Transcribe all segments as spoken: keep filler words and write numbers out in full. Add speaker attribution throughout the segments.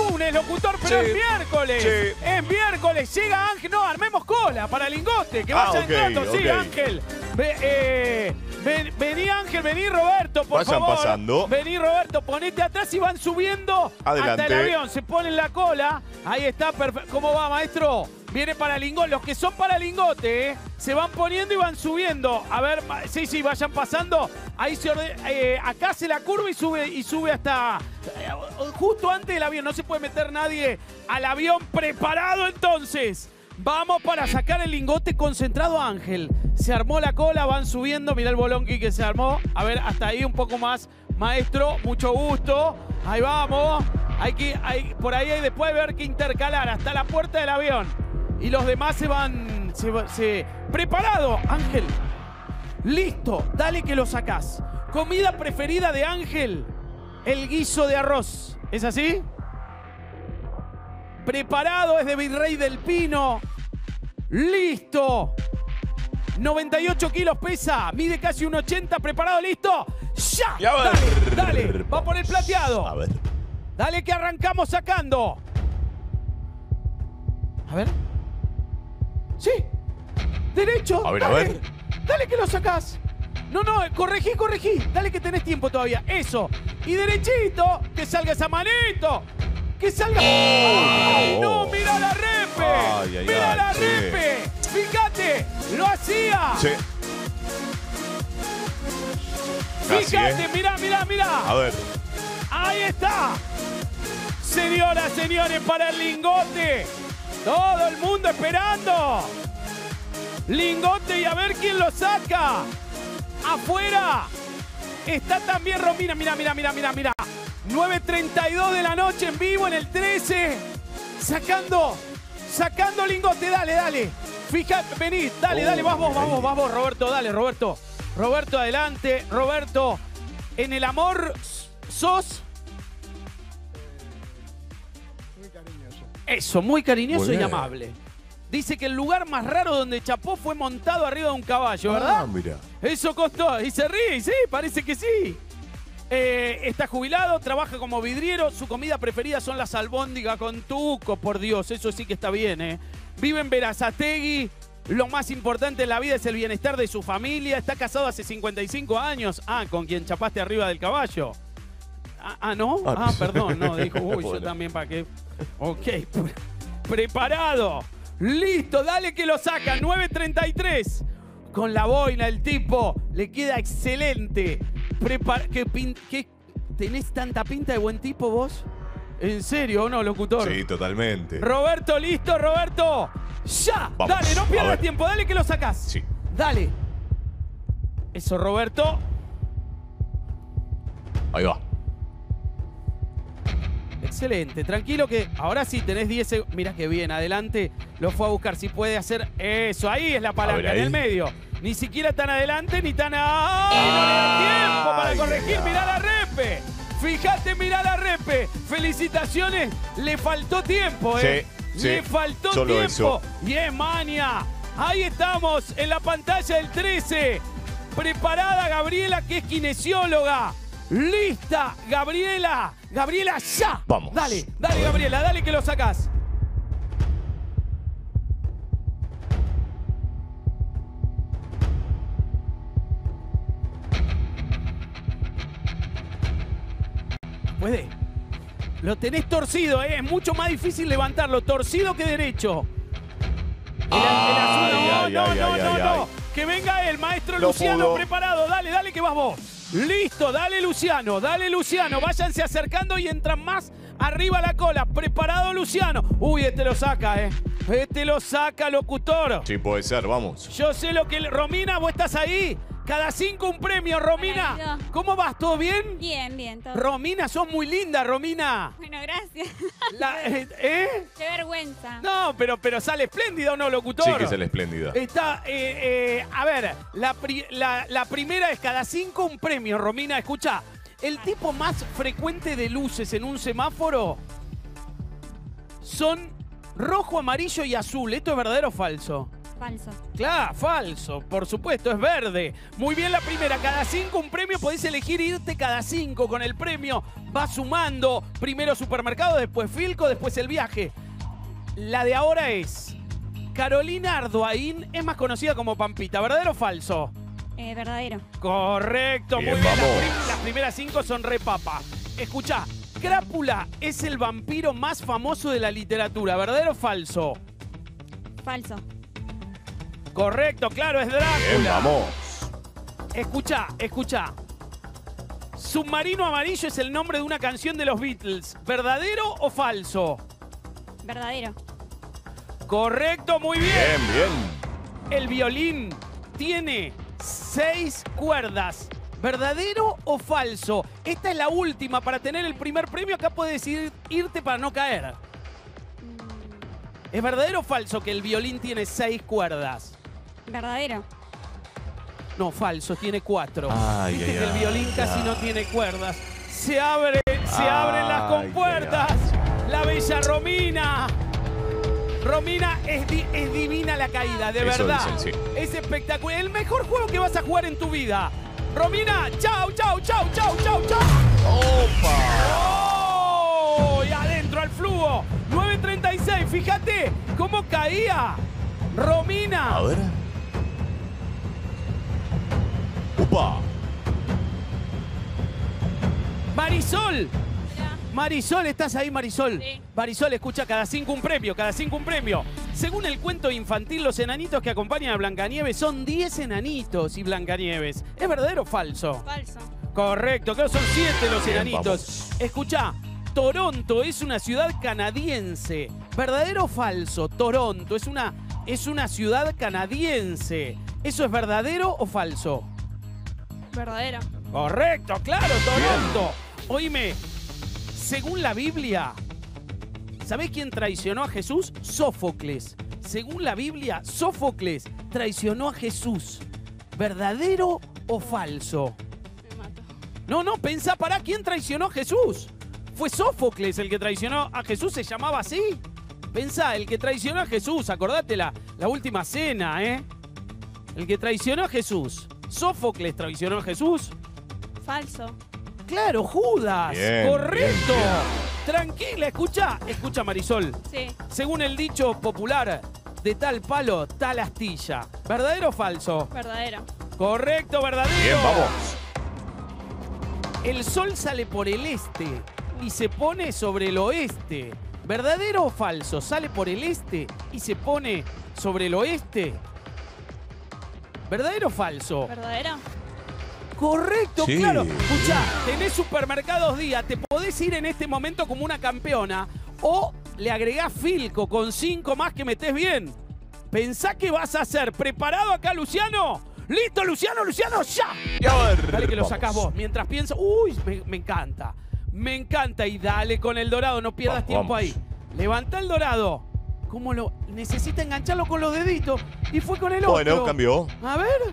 Speaker 1: lunes, locutor, pero
Speaker 2: Sí.
Speaker 1: es miércoles.
Speaker 2: Sí.
Speaker 1: Es miércoles. Llega Ángel. No, armemos cola para Lingote. Que
Speaker 2: Ah,
Speaker 1: vaya
Speaker 2: ok,
Speaker 1: entrando. Sí,
Speaker 2: ok.
Speaker 1: Ángel. Ve, eh, ven- vení, Ángel. Vení, Roberto, por
Speaker 2: Vayan
Speaker 1: favor.
Speaker 2: pasando.
Speaker 1: Vení, Roberto. Ponete atrás y van subiendo
Speaker 2: Adelante.
Speaker 1: hasta el avión. Se ponen la cola. Ahí está. Perfecto. ¿Cómo va, maestro? Viene para Lingote. Los que son para Lingote, ¿eh? Se van poniendo y van subiendo. A ver, sí, sí, vayan pasando. Ahí se orde- eh, acá hace la curva y sube, y sube hasta eh, justo antes del avión. No se puede meter nadie al avión. Preparado entonces. Vamos para sacar el lingote concentrado, Ángel. Se armó la cola, van subiendo. Mirá el bolonqui que se armó. A ver, hasta ahí un poco más. Maestro, mucho gusto. Ahí vamos. Hay que, hay, por ahí hay después ver que intercalar hasta la puerta del avión. Y los demás se van... Se, va- se... ¡Preparado, Ángel! ¡Listo! Dale que lo sacás. Comida preferida de Ángel. El guiso de arroz. ¿Es así? Preparado, es de Virrey del Pino. ¡Listo! noventa y ocho kilos pesa. Mide casi un ochenta. ¿Preparado? ¿Listo? ¡Ya!
Speaker 2: Y a ver.
Speaker 1: Dale, dale. Va por el plateado.
Speaker 2: A ver.
Speaker 1: Dale que arrancamos sacando. A ver. Sí. Derecho.
Speaker 2: A ver, a
Speaker 1: dale.
Speaker 2: ver.
Speaker 1: Dale que lo sacás. No, no, corregí, corregí. Dale que tenés tiempo todavía. Eso. Y derechito. Que salga esa manito. Que salga. ¡Ay, no! ¡Mira la repe!
Speaker 2: Ay, ay,
Speaker 1: ¡Mira
Speaker 2: ay,
Speaker 1: la
Speaker 2: sí.
Speaker 1: repe! ¡Fíjate! ¡Lo hacía!
Speaker 2: Sí. Casi,
Speaker 1: ¡Fíjate!
Speaker 2: ¿eh?
Speaker 1: ¡Mirá, mirá, mirá!
Speaker 2: A ver.
Speaker 1: ¡Ahí está! Señoras, señores, para el lingote. Todo el mundo esperando. Lingote y a ver quién lo saca. Afuera está también Romina. Mira, mira, mira, mira, mira. nueve treinta y dos de la noche en vivo en el trece. Sacando, sacando lingote. Dale, dale. Fíjate, vení, dale, dale. Vas vos, vas vos, vas vos, Roberto. Dale, Roberto. Roberto, adelante. Roberto, en el amor sos... Eso, muy cariñoso
Speaker 2: Muy
Speaker 1: y
Speaker 2: bien.
Speaker 1: amable. Dice que el lugar más raro donde chapó fue montado arriba de un caballo, ¿verdad?
Speaker 2: Ah, mira.
Speaker 1: Eso costó. Y se ríe, sí, parece que sí. Eh, está jubilado, trabaja como vidriero. Su comida preferida son las albóndigas con tuco, por Dios. Eso sí que está bien, ¿eh? Vive en Berazategui. Lo más importante en la vida es el bienestar de su familia. Está casado hace cincuenta y cinco años. Ah, con quien chapaste arriba del caballo. Ah, ah, ¿no?
Speaker 2: Ah,
Speaker 1: Ah, perdón, no. Dijo, uy, yo
Speaker 2: bueno.
Speaker 1: también para qué. Ok, pre- preparado. Listo, dale que lo saca. nueve treinta y tres. Con la boina, el tipo. Le queda excelente. Prepar ¿Qué, pin- qué- ¿Tenés tanta pinta de buen tipo vos? ¿En serio o no, locutor?
Speaker 2: Sí, totalmente.
Speaker 1: Roberto, listo, Roberto. ¡Ya!
Speaker 2: Vamos,
Speaker 1: Dale, no
Speaker 2: a
Speaker 1: pierdas
Speaker 2: ver.
Speaker 1: tiempo. Dale que lo sacás.
Speaker 2: Sí.
Speaker 1: Dale. Eso, Roberto.
Speaker 2: Ahí va.
Speaker 1: Excelente, tranquilo que ahora sí tenés diez segundos. Mirá que bien, adelante lo fue a buscar. Si puede hacer eso, ahí es la palanca,
Speaker 2: ver,
Speaker 1: en
Speaker 2: ahí.
Speaker 1: el medio. Ni siquiera tan adelante ni tan... ¡Ay! No le da tiempo para
Speaker 2: Ay,
Speaker 1: corregir.
Speaker 2: ay,
Speaker 1: Mirá la repe. Fíjate, mirá la repe. Felicitaciones. Le faltó tiempo, ¿eh?
Speaker 2: Sí, sí.
Speaker 1: Le faltó
Speaker 2: Solo
Speaker 1: tiempo.
Speaker 2: eso.
Speaker 1: Bien, Mania. Ahí estamos en la pantalla del trece. Preparada Gabriela, que es kinesióloga. ¡Lista, Gabriela! ¡Gabriela, ya!
Speaker 2: Vamos.
Speaker 1: Dale, dale, Gabriela, dale que lo sacás. Puede. Lo tenés torcido, ¿eh? Es mucho más difícil levantarlo. Torcido que derecho. El, el azul, no,
Speaker 2: Ay,
Speaker 1: no,
Speaker 2: ay,
Speaker 1: no,
Speaker 2: ay,
Speaker 1: no,
Speaker 2: ay,
Speaker 1: no.
Speaker 2: ay.
Speaker 1: Que venga el maestro
Speaker 2: No
Speaker 1: Luciano
Speaker 2: pudo.
Speaker 1: preparado. Dale, dale que vas vos. Listo, dale Luciano, dale Luciano. Váyanse acercando y entran más arriba la cola. Preparado Luciano. Uy, este lo saca, ¿eh? Este lo saca, locutor.
Speaker 2: Sí, puede ser, vamos.
Speaker 1: Yo sé lo que... Romina, ¿vos estás ahí? Cada cinco un premio, Romina.
Speaker 3: Hola, Guido.
Speaker 1: ¿Cómo vas? ¿Todo bien?
Speaker 3: Bien, bien, todo.
Speaker 1: Romina, sos muy linda, Romina.
Speaker 3: Bueno, gracias.
Speaker 1: La- eh, ¿Eh?
Speaker 3: Qué vergüenza.
Speaker 1: No, pero, pero sale espléndido, ¿no, locutor?
Speaker 2: Sí que es el espléndida.
Speaker 1: Está, eh, eh, a ver, la, pri- la- la primera es cada cinco un premio, Romina. Escucha, el tipo más frecuente de luces en un semáforo son rojo, amarillo y azul. ¿Esto es verdadero o falso?
Speaker 3: Falso.
Speaker 1: Claro, falso, por supuesto, es verde. Muy bien la primera, cada cinco un premio, podés elegir irte cada cinco con el premio. Va sumando, primero supermercado, después Filco, después el viaje. La de ahora es, Carolina Ardoaín es más conocida como Pampita, ¿verdadero o falso?
Speaker 3: Eh, verdadero.
Speaker 1: Correcto,
Speaker 2: Bien,
Speaker 1: muy bien, las,
Speaker 2: vamos.
Speaker 1: prim- las primeras cinco son re papa. Escuchá, Crápula es el vampiro más famoso de la literatura, ¿verdadero o falso?
Speaker 3: Falso.
Speaker 1: Correcto, claro, es Drácula.
Speaker 2: Bien, vamos.
Speaker 1: Escuchá, escuchá. Submarino Amarillo es el nombre de una canción de los Beatles. ¿Verdadero o falso?
Speaker 3: Verdadero.
Speaker 1: Correcto, muy bien.
Speaker 2: Bien, bien.
Speaker 1: El violín tiene seis cuerdas. ¿Verdadero o falso? Esta es la última para tener el primer premio. Acá puedes ir- irte para no caer.
Speaker 3: Mm,
Speaker 1: ¿Es verdadero o falso que el violín tiene seis cuerdas?
Speaker 3: verdadero.
Speaker 1: No, falso, tiene cuatro.
Speaker 2: Ay,
Speaker 1: Viste
Speaker 2: ay,
Speaker 1: que el
Speaker 2: ay,
Speaker 1: violín casi
Speaker 2: ay.
Speaker 1: no tiene cuerdas. Se abre, se abren las
Speaker 2: Ay,
Speaker 1: compuertas.
Speaker 2: ay,
Speaker 1: La bella Romina. Romina es, di- es divina la caída, de
Speaker 2: Eso
Speaker 1: verdad.
Speaker 2: dicen, sí.
Speaker 1: Es espectacular. El mejor juego que vas a jugar en tu vida. Romina, chau, chau, chau, chau, chau, chau.
Speaker 2: ¡Opa!
Speaker 1: ¡Oh! Y adentro al flujo. nueve treinta y seis. Fíjate cómo caía Romina.
Speaker 2: A ver. ¡Opa!
Speaker 1: Marisol. Marisol, ¿estás ahí, Marisol?
Speaker 3: Sí.
Speaker 1: Marisol, escucha, cada cinco un premio, cada cinco un premio. Según el cuento infantil, los enanitos que acompañan a Blancanieves son diez enanitos y Blancanieves. ¿Es verdadero o falso?
Speaker 3: Falso.
Speaker 1: Correcto, creo que son siete los
Speaker 2: Bien,
Speaker 1: enanitos.
Speaker 2: vamos.
Speaker 1: Escucha, Toronto es una ciudad canadiense. ¿Verdadero o falso? Toronto es una, es una ciudad canadiense. ¿Eso es verdadero o falso?
Speaker 3: Verdadero.
Speaker 1: Correcto, claro, Toronto. Oíme, según la Biblia, ¿sabés quién traicionó a Jesús? Sófocles. Según la Biblia, Sófocles traicionó a Jesús. ¿Verdadero o falso?
Speaker 3: Me mato.
Speaker 1: No, no, pensá, pará, ¿quién traicionó a Jesús? Fue Sófocles el que traicionó a Jesús, se llamaba así. Pensá, el que traicionó a Jesús, acordate la, la última cena, ¿eh? El que traicionó a Jesús. Sófocles traicionó a Jesús.
Speaker 3: Falso.
Speaker 1: Claro, Judas.
Speaker 2: Bien,
Speaker 1: Correcto.
Speaker 2: bien,
Speaker 1: Tranquila, escucha, escucha, Marisol.
Speaker 3: Sí.
Speaker 1: Según el dicho popular, de tal palo, tal astilla. ¿Verdadero o falso?
Speaker 3: Verdadero.
Speaker 1: Correcto, verdadero.
Speaker 2: Bien, vamos.
Speaker 1: El sol sale por el este y se pone sobre el oeste. ¿Verdadero o falso? Sale por el este y se pone sobre el oeste. ¿Verdadero o falso?
Speaker 3: Verdadero.
Speaker 1: Correcto,
Speaker 2: Sí.
Speaker 1: claro. Escuchá, tenés Supermercados Día, te podés ir en este momento como una campeona o le agregás Filco con cinco más que metés bien. Pensá qué vas a hacer. ¿Preparado acá, Luciano? ¿Listo, Luciano? ¡Luciano, ya!
Speaker 2: Y a ver,
Speaker 1: Dale que lo
Speaker 2: vamos.
Speaker 1: sacás vos. Mientras pienso, uy, me, me encanta. Me encanta. Y dale con el dorado, no pierdas
Speaker 2: Vamos,
Speaker 1: tiempo
Speaker 2: vamos.
Speaker 1: ahí. Levanta el dorado. ¿Cómo lo...? Necesita engancharlo con los deditos. Y fue con el otro.
Speaker 2: Bueno, cambió.
Speaker 1: A ver.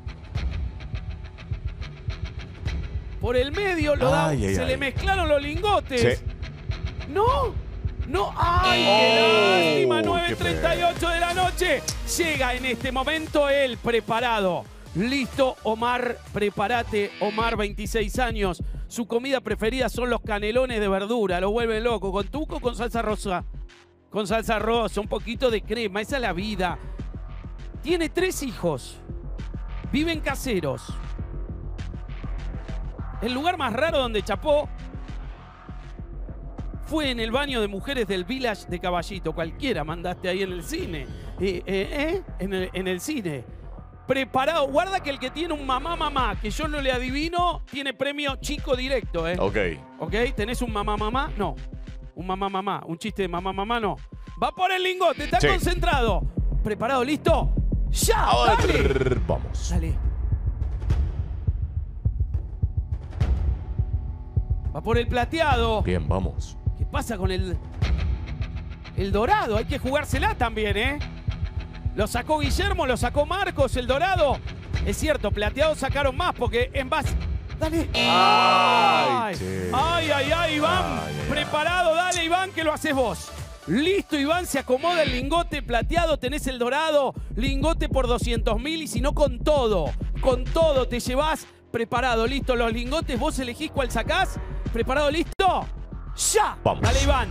Speaker 1: Por el medio lo da-
Speaker 2: Ay, ay,
Speaker 1: se
Speaker 2: ay.
Speaker 1: le mezclaron los lingotes.
Speaker 2: Sí.
Speaker 1: No. No. ¡Ay,
Speaker 2: Oh,
Speaker 1: qué lástima!
Speaker 2: qué
Speaker 1: nueve treinta y ocho de la noche. Llega en este momento el preparado. Listo, Omar, prepárate. Omar, veintiséis años. Su comida preferida son los canelones de verdura. Lo vuelve loco. ¿Con tuco o con salsa rosa? Con salsa rosa, un poquito de crema. Esa es la vida. Tiene tres hijos. Viven caseros. El lugar más raro donde chapó fue en el baño de mujeres del Village de Caballito. Cualquiera mandaste ahí en el cine. Eh, eh, eh, en, el, en el cine. Preparado. Guarda que el que tiene un mamá mamá, que yo no le adivino, tiene premio chico directo, ¿eh?
Speaker 2: Ok.
Speaker 1: ¿Ok? ¿Tenés un mamá mamá? No. Un mamá mamá. Un chiste de mamá mamá, no. Va por el lingote. Está
Speaker 2: Sí.
Speaker 1: concentrado. ¿Preparado? ¿Listo? ¡Ya!
Speaker 2: A
Speaker 1: ¡Dale!
Speaker 2: ver, vamos.
Speaker 1: Dale. Va por el plateado.
Speaker 2: Bien, vamos.
Speaker 1: ¿Qué pasa con el, el dorado? Hay que jugársela también, ¿eh? Lo sacó Guillermo, lo sacó Marcos, el dorado. Es cierto, plateado sacaron más porque en base... Dale.
Speaker 2: Ay,
Speaker 1: ay,
Speaker 2: che.
Speaker 1: ay, ay, ay, Iván.
Speaker 2: Ay, ay, ay.
Speaker 1: Preparado, dale, Iván, que lo haces vos. Listo, Iván, se acomoda el lingote plateado, tenés el dorado, lingote por doscientos mil y si no con todo, con todo te llevas preparado, listo, los lingotes, vos elegís cuál sacás, preparado, listo, ya.
Speaker 2: Vamos.
Speaker 1: Dale, Iván.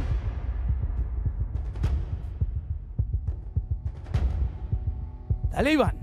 Speaker 1: Dale, Iván.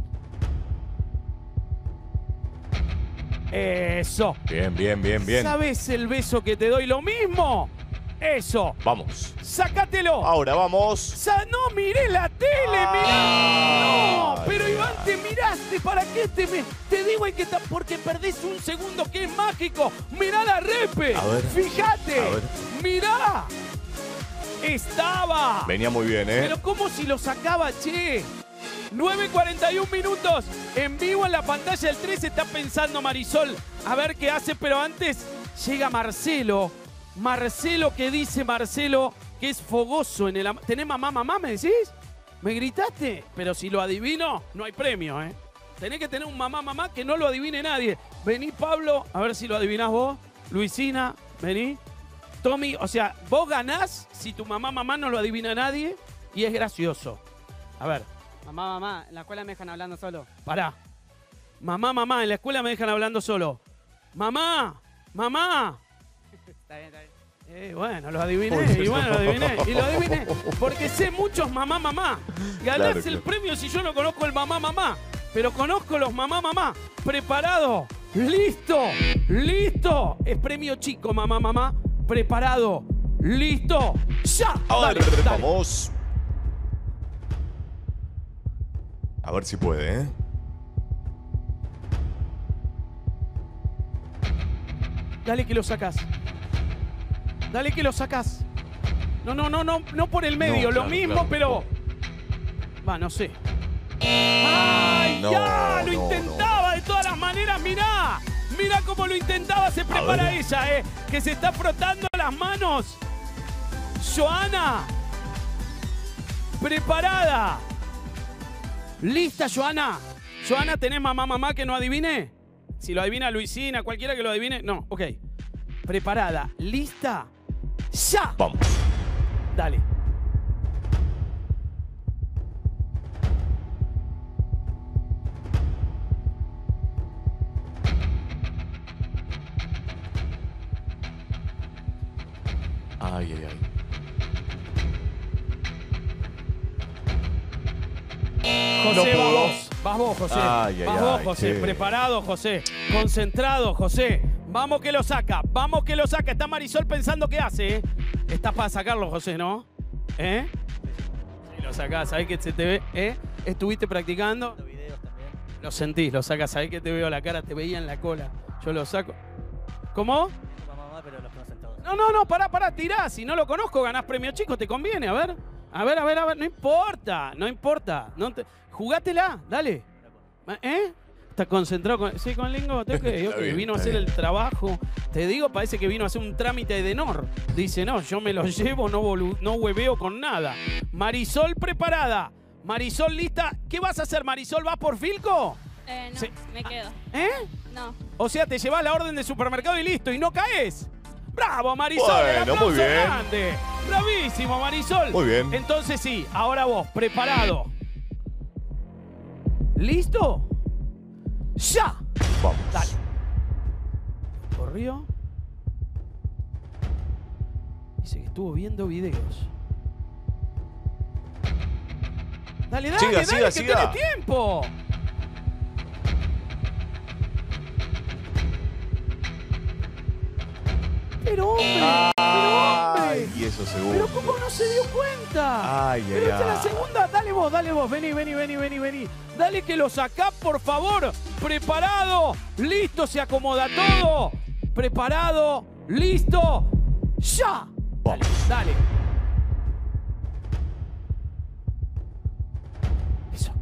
Speaker 1: Eso.
Speaker 2: Bien, bien, bien, bien.
Speaker 1: ¿Sabes el beso que te doy? Lo mismo. Eso.
Speaker 2: Vamos.
Speaker 1: Sácatelo.
Speaker 2: Ahora vamos.
Speaker 1: Sa no miré la tele, mirá. No, pero Iván, te miraste. ¿Para qué te me... Te digo hay que ta- porque perdés un segundo que es mágico. Mirá la repe.
Speaker 2: A ver.
Speaker 1: Fíjate.
Speaker 2: A ver.
Speaker 1: Mirá. Estaba.
Speaker 2: Venía muy bien, ¿eh?
Speaker 1: Pero ¿cómo si lo sacaba, che? nueve cuarenta y un minutos en vivo en la pantalla del tres. Está pensando Marisol a ver qué hace, pero antes llega Marcelo. Marcelo, que dice Marcelo que es fogoso en el... am- ¿Tenés mamá, mamá, me decís? ¿Me gritaste? Pero si lo adivino, no hay premio, ¿eh? Tenés que tener un mamá, mamá que no lo adivine nadie. Vení, Pablo, a ver si lo adivinás vos. Luisina, vení. Tommy, o sea, vos ganás si tu mamá, mamá no lo adivina nadie y es gracioso. A ver.
Speaker 4: Mamá, mamá, en la escuela me dejan hablando solo.
Speaker 1: Pará. Mamá, mamá, en la escuela me dejan hablando solo. Mamá, mamá.
Speaker 4: Está bien, está bien.
Speaker 1: Eh, bueno, lo adiviné,
Speaker 2: Uy,
Speaker 1: y bueno,
Speaker 2: no.
Speaker 1: lo adiviné. Y lo adiviné porque sé muchos mamá, mamá. Ganás
Speaker 2: Claro,
Speaker 1: el
Speaker 2: claro.
Speaker 1: premio si yo no conozco el mamá, mamá. Pero conozco los mamá, mamá. Preparado. Listo. Listo. Es premio chico, mamá, mamá. Preparado. Listo. Ya.
Speaker 2: A ver,
Speaker 1: Dale, dale.
Speaker 2: vamos. A ver si puede, ¿eh?
Speaker 1: Dale que lo sacás. Dale que lo sacás. No, no, no, no, no por el medio,
Speaker 2: No,
Speaker 1: lo
Speaker 2: claro,
Speaker 1: mismo,
Speaker 2: claro.
Speaker 1: pero. Va, no sé. ¡Ay,
Speaker 2: No,
Speaker 1: ya! Lo
Speaker 2: no,
Speaker 1: intentaba de todas las maneras, mirá. Mirá cómo lo intentaba, se prepara
Speaker 2: ver.
Speaker 1: ella, eh. Que se está frotando las manos. Joana. Preparada. ¿Lista, Joana? Joana, ¿tenés mamá, mamá que no adivine? Si lo adivina Luisina, cualquiera que lo adivine. No, ok. Preparada, lista, ya.
Speaker 2: Vamos.
Speaker 1: Dale.
Speaker 2: Ay, ay, ay.
Speaker 1: José,
Speaker 2: No
Speaker 1: vas
Speaker 2: pudo.
Speaker 1: vos. Vas vos, José.
Speaker 2: Ay, ay,
Speaker 1: vas vos,
Speaker 2: ay,
Speaker 1: José.
Speaker 2: che.
Speaker 1: Preparado, José. Concentrado, José. Vamos que lo saca. Vamos que lo saca. Está Marisol pensando qué hace, ¿eh? Estás para sacarlo, José, ¿no? ¿Eh? Sí, lo sacás. ¿Sabés que se te ve? ¿Eh? ¿Estuviste practicando? Lo sentís, lo sacas. ¿Sabés que te veo la cara? Te veía en la cola. Yo lo saco. ¿Cómo? No, no, no, pará, pará, tirá. Si no lo conozco, ganás premio chico, te conviene, a ver. A ver, a ver, a ver, no importa, no importa. No te... Jugátela, dale. ¿Eh? ¿Estás concentrado con, sí, con el lingote? Ok,
Speaker 2: Está
Speaker 1: ok.
Speaker 2: bien,
Speaker 1: Vino a
Speaker 2: está
Speaker 1: hacer
Speaker 2: bien.
Speaker 1: el trabajo. Te digo, parece que vino a hacer un trámite de Nor. Dice, no, yo me lo llevo, no, bolu- no hueveo con nada. Marisol preparada. Marisol lista. ¿Qué vas a hacer, Marisol? ¿Vas por Filco?
Speaker 3: Eh, no,
Speaker 1: Sí.
Speaker 3: me quedo.
Speaker 1: ¿Eh?
Speaker 3: No.
Speaker 1: O sea, te llevas la orden de supermercado y listo, y no caes. ¡Bravo, Marisol!
Speaker 2: Bueno,
Speaker 1: ¡El aplauso
Speaker 2: muy bien.
Speaker 1: grande! ¡Bravísimo, Marisol!
Speaker 2: Muy bien.
Speaker 1: Entonces sí, ahora vos, preparado. ¿Listo? ¡Ya!
Speaker 2: Vamos.
Speaker 1: Dale. Corrió. Dice que estuvo viendo videos. Dale, dale,
Speaker 2: Siga,
Speaker 1: dale,
Speaker 2: siga,
Speaker 1: que
Speaker 2: siga.
Speaker 1: tiene tiempo. Pero hombre, pero hombre.
Speaker 2: Ay, y eso seguro.
Speaker 1: Pero ¿cómo no se dio cuenta?
Speaker 2: Ay,
Speaker 1: Pero
Speaker 2: ay,
Speaker 1: esta es la
Speaker 2: ay.
Speaker 1: segunda. Dale vos, dale vos. Vení, vení, vení, vení, vení. Dale que lo sacá, por favor. Preparado. Listo, se acomoda todo. Preparado. Listo. ¡Ya! Dale, dale. Eso.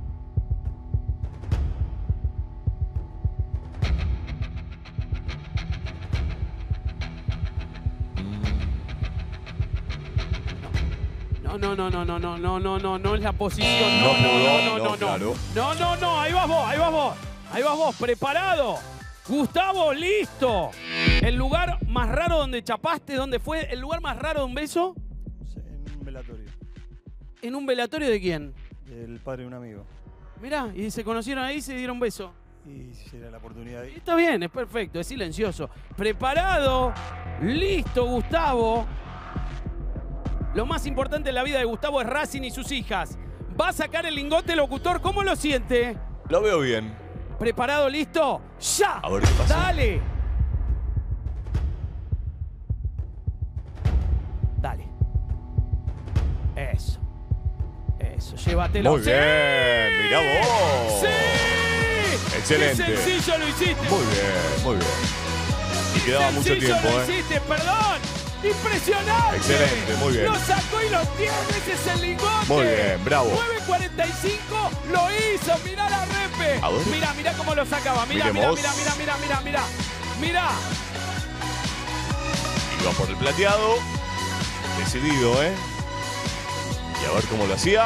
Speaker 1: No, no, no, no, no, no, no, no, no, no es la posición. No,
Speaker 2: No
Speaker 1: no,
Speaker 2: pudo,
Speaker 1: no, no,
Speaker 2: no,
Speaker 1: no, no.
Speaker 2: claro.
Speaker 1: No, no, no, ahí vas vos, ahí vas vos. Ahí vas vos, preparado. Gustavo, listo. El lugar más raro donde chapaste, ¿dónde fue? ¿El lugar más raro de un beso?
Speaker 5: En un velatorio.
Speaker 1: ¿En un velatorio de quién?
Speaker 5: El padre de un amigo.
Speaker 1: Mirá, y se conocieron ahí y se dieron beso.
Speaker 5: Y si era la oportunidad ahí.
Speaker 1: Está bien, es perfecto, es silencioso. Preparado, listo, Gustavo. Lo más importante en la vida de Gustavo es Racing y sus hijas. Va a sacar el lingote, locutor, ¿cómo lo siente?
Speaker 2: Lo veo bien.
Speaker 1: ¿Preparado, listo? ¡Ya!
Speaker 2: A ver qué pasa.
Speaker 1: ¡Dale! Dale. Eso. Eso, llévatelo.
Speaker 2: Muy bien, mirá vos.
Speaker 1: ¡Sí!
Speaker 2: Excelente.
Speaker 1: ¡Qué sencillo lo hiciste!
Speaker 2: Muy bien, muy bien. Y quedaba mucho
Speaker 1: Sencillo
Speaker 2: tiempo,
Speaker 1: lo
Speaker 2: ¿eh?
Speaker 1: hiciste, perdón. ¡Impresionante!
Speaker 2: Excelente, muy bien.
Speaker 1: Lo sacó y lo tiene, ese es el lingote.
Speaker 2: Muy bien, bravo.
Speaker 1: nueve cuarenta y cinco lo hizo, mirá la repe.
Speaker 2: A ver.
Speaker 1: Mirá, mirá cómo lo sacaba. Mirá, mirá,
Speaker 2: Miremos.
Speaker 1: mirá, mirá, mirá, mirá, mirá. Mirá.
Speaker 2: Iba por el plateado. Decidido, ¿eh? Y a ver cómo lo hacía.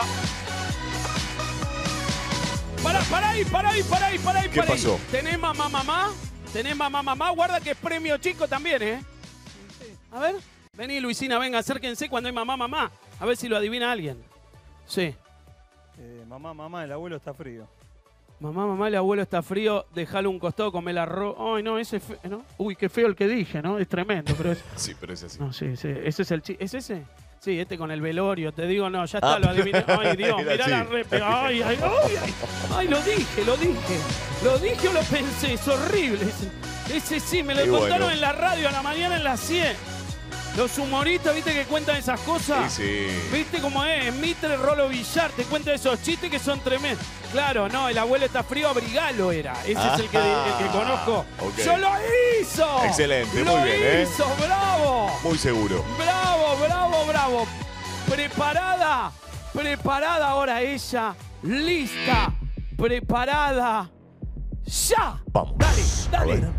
Speaker 1: Pará, pará ahí, pará ahí, pará ahí, pará ahí.
Speaker 2: ¿Qué
Speaker 1: pará ahí.
Speaker 2: pasó?
Speaker 1: ¿Tenés mamá, mamá? ¿Tenés mamá, mamá? Guarda que es premio chico también, ¿eh? A ver. Vení, Luisina, venga, acérquense cuando hay mamá, mamá. A ver si lo adivina alguien. Sí.
Speaker 5: Eh, mamá, mamá, el abuelo está frío.
Speaker 1: Mamá, mamá, el abuelo está frío, déjalo un costado, comer el arroz. Ay, no, ese es fe- ¿no? Uy, qué feo el que dije, ¿no? Es tremendo, pero es...
Speaker 2: Sí, pero es así.
Speaker 1: No, sí, sí, ese es el chi... ¿Es ese? Sí, este con el velorio, te digo, no, ya está,
Speaker 2: Ah,
Speaker 1: lo adiviné. Ay, Dios,
Speaker 2: era
Speaker 1: mirá la
Speaker 2: así.
Speaker 1: repe. Ay, ay, ay, ay. Ay, lo dije, lo dije. Lo dije o lo pensé, es horrible. Ese, ese sí, me lo
Speaker 2: Y
Speaker 1: contaron
Speaker 2: bueno.
Speaker 1: en la radio a la mañana en las cien. Los humoristas, ¿viste que cuentan esas cosas?
Speaker 2: Sí, sí.
Speaker 1: ¿Viste cómo es? Mitre, Rolo Villar, te cuenta esos chistes que son tremendos. Claro, no, el abuelo está frío, abrigalo era. Ese es el que, el que conozco.
Speaker 2: Ok.
Speaker 1: ¡Yo lo hizo!
Speaker 2: Excelente,
Speaker 1: ¡Lo
Speaker 2: muy bien, ¿eh?
Speaker 1: hizo! ¡Bravo!
Speaker 2: Muy seguro.
Speaker 1: ¡Bravo, bravo, bravo! Preparada, preparada ahora ella, lista, preparada, ¡ya!
Speaker 2: Vamos.
Speaker 1: Dale,
Speaker 2: A
Speaker 1: dale.
Speaker 2: ver.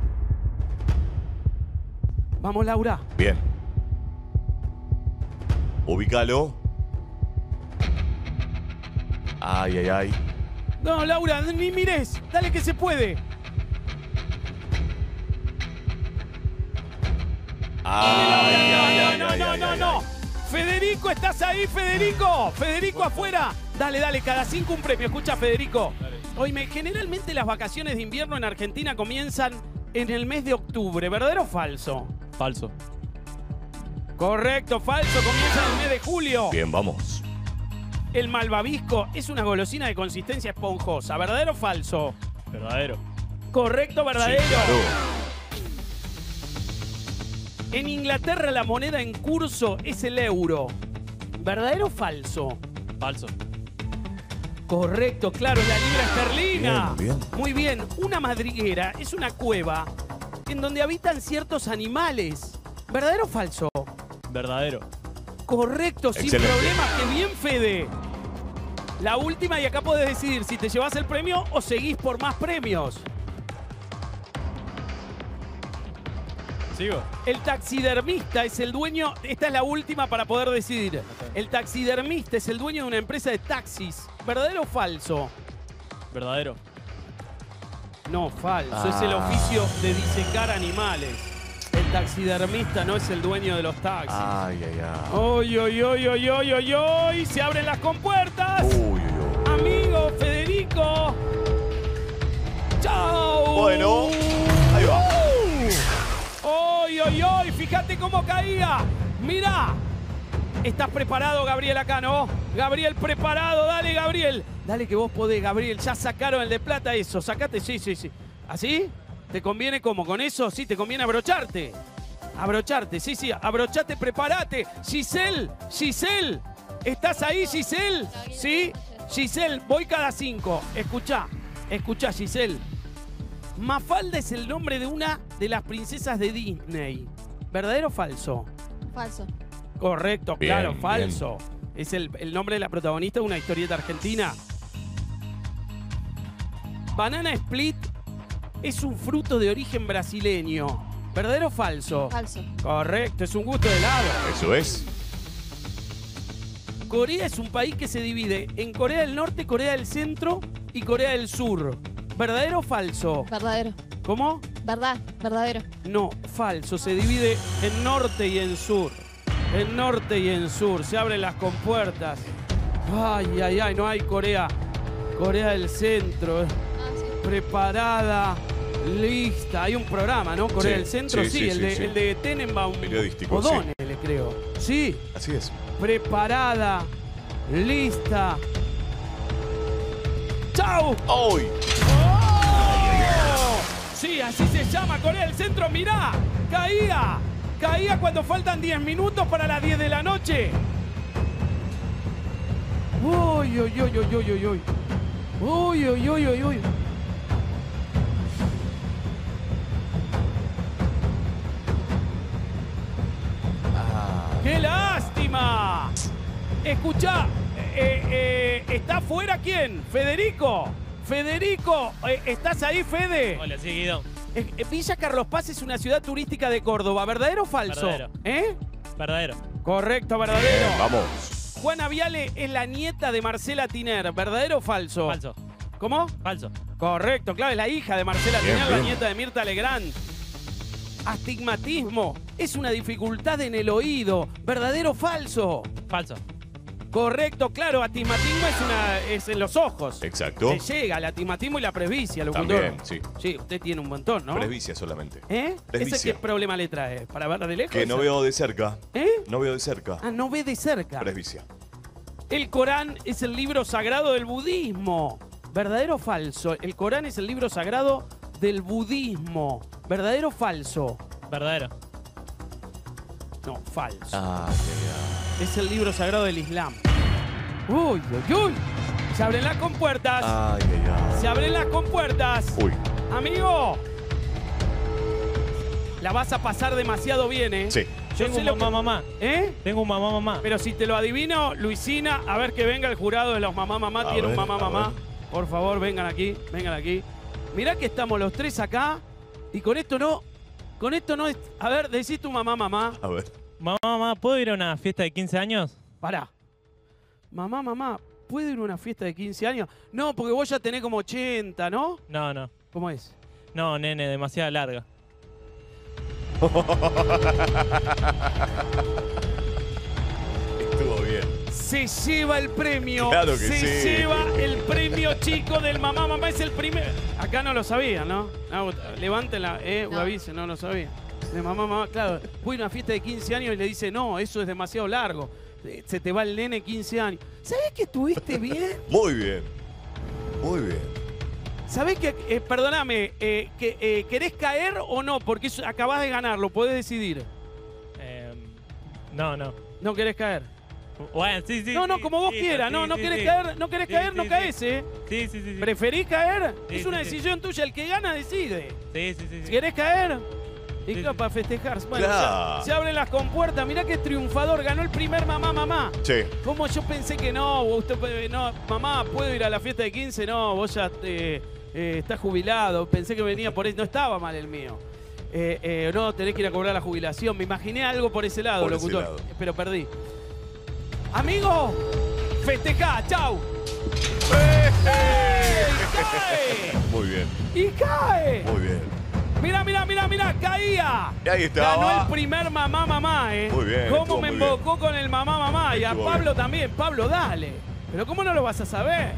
Speaker 1: Vamos, Laura.
Speaker 2: Bien. Ubícalo. Ay, ay, ay.
Speaker 1: No, Laura, ni mires. Dale que se puede.
Speaker 2: Ay, ay,
Speaker 1: no,
Speaker 2: ay,
Speaker 1: no,
Speaker 2: ay,
Speaker 1: no,
Speaker 2: ay,
Speaker 1: no,
Speaker 2: ay,
Speaker 1: no.
Speaker 2: ay.
Speaker 1: Federico, ¿estás ahí, Federico? Federico afuera. Dale, dale, cada cinco un premio. Escucha, Federico. Oíme, generalmente las vacaciones de invierno en Argentina comienzan en el mes de octubre. ¿Verdadero o falso?
Speaker 6: Falso.
Speaker 1: Correcto, falso. Comienza en el mes de julio.
Speaker 2: Bien, vamos.
Speaker 1: El malvavisco es una golosina de consistencia esponjosa. ¿Verdadero o falso?
Speaker 6: Verdadero.
Speaker 1: Correcto, verdadero.
Speaker 2: Sí, claro.
Speaker 1: En Inglaterra la moneda en curso es el euro. ¿Verdadero o falso?
Speaker 6: Falso.
Speaker 1: Correcto, claro, la libra esterlina.
Speaker 2: Bien, bien.
Speaker 1: Muy bien. Una madriguera es una cueva en donde habitan ciertos animales. ¿Verdadero o falso?
Speaker 6: Verdadero.
Speaker 1: Correcto, sin
Speaker 2: Excelente.
Speaker 1: problema. ¡Qué bien, Fede! La última y acá podés decidir si te llevas el premio o seguís por más premios.
Speaker 6: ¿Sigo?
Speaker 1: El taxidermista es el dueño, esta es la última para poder decidir. El taxidermista es el dueño de una empresa de taxis. ¿Verdadero o falso?
Speaker 6: Verdadero.
Speaker 1: No, falso.
Speaker 2: Ah.
Speaker 1: Es el oficio de disecar animales. El taxidermista no es el dueño de los taxis.
Speaker 2: Ay, ay, ay.
Speaker 1: ¡Oy, oy, oy, oy, oy, oy, oy! ¡Se abren las compuertas!
Speaker 2: Uy, uy, uy.
Speaker 1: Amigo Federico. ¡Chao!
Speaker 2: Bueno, ahí va.
Speaker 1: ¡Oy, oy, oy! Fíjate cómo caía. ¡Mirá! ¿Estás preparado, Gabriel, acá, no? Gabriel, preparado. Dale, Gabriel. Dale que vos podés, Gabriel. Ya sacaron el de plata eso. Sacate, sí, sí, sí. ¿Así? ¿Te conviene cómo? ¿Con eso? Sí, te conviene abrocharte. Abrocharte, sí, sí. Abrochate, prepárate. Giselle, Giselle. ¿Estás ahí, Giselle? ¿Sí? Giselle, voy cada cinco. Escuchá, escuchá, Giselle. Mafalda es el nombre de una de las princesas de Disney. ¿Verdadero o falso?
Speaker 3: Falso.
Speaker 1: Correcto,
Speaker 2: Bien,
Speaker 1: claro,
Speaker 2: bien.
Speaker 1: falso. Es el, el nombre de la protagonista de una historieta argentina. Banana Split es un fruto de origen brasileño. ¿Verdadero o falso?
Speaker 3: Falso.
Speaker 1: Correcto, es un gusto de helado.
Speaker 2: Eso es.
Speaker 1: Corea es un país que se divide en Corea del Norte, Corea del Centro y Corea del Sur. ¿Verdadero o falso?
Speaker 3: Verdadero.
Speaker 1: ¿Cómo?
Speaker 3: Verdad. Verdadero.
Speaker 1: No, falso. Se divide en norte y en sur. En norte y en sur. Se abren las compuertas. Ay, ay, ay, no hay Corea. Corea del Centro.
Speaker 3: Ah, sí.
Speaker 1: Preparada, lista. Hay un programa, ¿no? Corea
Speaker 2: Sí,
Speaker 1: del Centro, sí,
Speaker 2: sí, sí,
Speaker 1: el,
Speaker 2: sí,
Speaker 1: de,
Speaker 2: sí.
Speaker 1: el de Tenenbaum.
Speaker 2: Periodístico,
Speaker 1: O'Donnell, creo. Sí,
Speaker 2: Así es.
Speaker 1: preparada, lista. ¡Chau!
Speaker 2: ¡Hoy!
Speaker 1: ¡Oh! Sí, así se llama Corea del Centro. Mirá, caía. Caía cuando faltan diez minutos para las diez de la noche. Uy, uy, uy, uy, uy, uy, uy. Uy, uy, uy, uy, uy. ¡Qué lástima! Escuchá, eh, eh, ¿está fuera quién? ¿Federico? Federico, eh, ¿estás ahí, Fede?
Speaker 6: Hola, sí, Guido.
Speaker 1: Eh, eh, Villa Carlos Paz es una ciudad turística de Córdoba, ¿verdadero o falso?
Speaker 6: Verdadero.
Speaker 1: ¿Eh?
Speaker 6: Verdadero.
Speaker 1: Correcto, verdadero.
Speaker 2: Bien, vamos.
Speaker 1: Juana Viale es la nieta de Marcela Tiner, ¿verdadero o falso?
Speaker 6: Falso.
Speaker 1: ¿Cómo?
Speaker 6: Falso.
Speaker 1: Correcto, claro, es la hija de Marcela
Speaker 2: Bien,
Speaker 1: Tiner, la
Speaker 2: bien.
Speaker 1: nieta de Mirta Legrand. Astigmatismo es una dificultad en el oído, ¿verdadero o falso?
Speaker 6: Falso.
Speaker 1: Correcto, claro, astigmatismo es, una, es en los ojos.
Speaker 2: Exacto.
Speaker 1: Se llega al astigmatismo y la presbicia, locutor.
Speaker 2: También, sí.
Speaker 1: Sí, usted tiene un montón, ¿no?
Speaker 2: Presbicia solamente.
Speaker 1: ¿Eh?
Speaker 2: Presbicia.
Speaker 1: ¿Ese qué problema le trae? ¿Para verla de lejos?
Speaker 2: Que no veo de cerca.
Speaker 1: ¿Eh?
Speaker 2: No veo de cerca.
Speaker 1: Ah, no ve de cerca.
Speaker 2: Presbicia.
Speaker 1: El Corán es el libro sagrado del budismo. ¿Verdadero o falso? El Corán es el libro sagrado del budismo. ¿Verdadero o falso?
Speaker 6: Verdadero.
Speaker 1: No, falso.
Speaker 2: Ah,
Speaker 1: Es el libro sagrado del Islam. Uy, uy, uy. Se abren las compuertas.
Speaker 2: Ay, ay, ay.
Speaker 1: Se abren las compuertas.
Speaker 2: Uy,
Speaker 1: Amigo. La vas a pasar demasiado bien, ¿eh?
Speaker 2: sí.
Speaker 1: Yo
Speaker 6: Tengo
Speaker 1: sé
Speaker 6: un
Speaker 1: lo
Speaker 6: mamá,
Speaker 1: que-
Speaker 6: mamá.
Speaker 1: ¿Eh?
Speaker 6: Tengo un mamá, mamá.
Speaker 1: Pero si te lo adivino, Luisina, a ver que venga el jurado de los mamá, mamá.
Speaker 2: A
Speaker 1: Tiene un
Speaker 2: ver,
Speaker 1: mamá,
Speaker 2: a
Speaker 1: mamá.
Speaker 2: ver.
Speaker 1: Por favor, vengan aquí, vengan aquí. Mirá que estamos los tres acá y con esto no, con esto no es... A ver, decís tu mamá, mamá.
Speaker 2: A ver.
Speaker 6: Mamá, mamá, ¿puedo ir a una fiesta de quince años?
Speaker 1: Pará. Mamá, mamá, ¿puedo ir a una fiesta de quince años? No, porque vos ya tenés como ochenta, ¿no?
Speaker 6: No, no.
Speaker 1: ¿Cómo es?
Speaker 6: No, nene, demasiado larga.
Speaker 2: Estuvo bien.
Speaker 1: Se lleva el premio.
Speaker 2: Claro que
Speaker 1: Se
Speaker 2: sí.
Speaker 1: lleva el premio chico del mamá, mamá. Es el primer... Acá no lo sabían, ¿no? no levántenla, eh,
Speaker 3: No.
Speaker 1: avisen, no lo sabía. De mamá, mamá, claro. Fui a una fiesta de quince años y le dice, no, eso es demasiado largo. Eh, Se te va el nene quince años. ¿Sabés que estuviste bien?
Speaker 2: Muy bien. Muy bien.
Speaker 1: ¿Sabés que, eh, perdóname, eh, que, eh, ¿querés caer o no? Porque eso- acabás de ganar, lo podés decidir.
Speaker 6: Eh, no, no.
Speaker 1: ¿No querés caer?
Speaker 6: Bueno, sí, sí.
Speaker 1: No, no,
Speaker 6: sí,
Speaker 1: como vos
Speaker 6: sí,
Speaker 1: quieras.
Speaker 6: sí,
Speaker 1: No, no
Speaker 6: sí,
Speaker 1: querés
Speaker 6: sí.
Speaker 1: caer, no querés
Speaker 6: Sí,
Speaker 1: caer,
Speaker 6: sí,
Speaker 1: no
Speaker 6: sí.
Speaker 1: caes, ¿eh?
Speaker 6: Sí, sí, sí. sí.
Speaker 1: ¿Preferís caer?
Speaker 6: Sí,
Speaker 1: Es
Speaker 6: sí,
Speaker 1: una
Speaker 6: sí.
Speaker 1: decisión tuya. El que gana decide.
Speaker 6: Sí, sí, sí.
Speaker 1: Si
Speaker 6: sí.
Speaker 1: querés caer, y
Speaker 6: Sí,
Speaker 1: claro,
Speaker 6: sí.
Speaker 1: para festejar. Bueno,
Speaker 2: Claro.
Speaker 1: se, se abren las compuertas. Mirá qué triunfador. Ganó el primer mamá, mamá.
Speaker 2: Sí.
Speaker 1: Como yo pensé que no, usted puede- no, mamá, ¿puedo ir a la fiesta de quince? No, vos ya eh, eh, estás jubilado. Pensé que venía por eso. No estaba mal el mío. Eh, eh, no, tenés que ir a cobrar la jubilación. Me imaginé algo por ese lado,
Speaker 2: Por ese
Speaker 1: locutor.
Speaker 2: lado.
Speaker 1: Pero perdí. Amigo, festejá, chau. ¡Eh! ¡Y cae!
Speaker 2: Muy bien.
Speaker 1: ¡Y cae!
Speaker 2: Muy bien.
Speaker 1: Mira, mira, mira, mira, caía.
Speaker 2: Y ahí estaba.
Speaker 1: Ganó el primer mamá, mamá, ¿eh?
Speaker 2: Muy bien,
Speaker 1: ¿Cómo
Speaker 2: estuvo
Speaker 1: me
Speaker 2: muy
Speaker 1: embocó con el mamá, mamá? Y a
Speaker 2: Estuvo
Speaker 1: Pablo
Speaker 2: bien.
Speaker 1: también. Pablo, dale. Pero ¿cómo no lo vas a saber?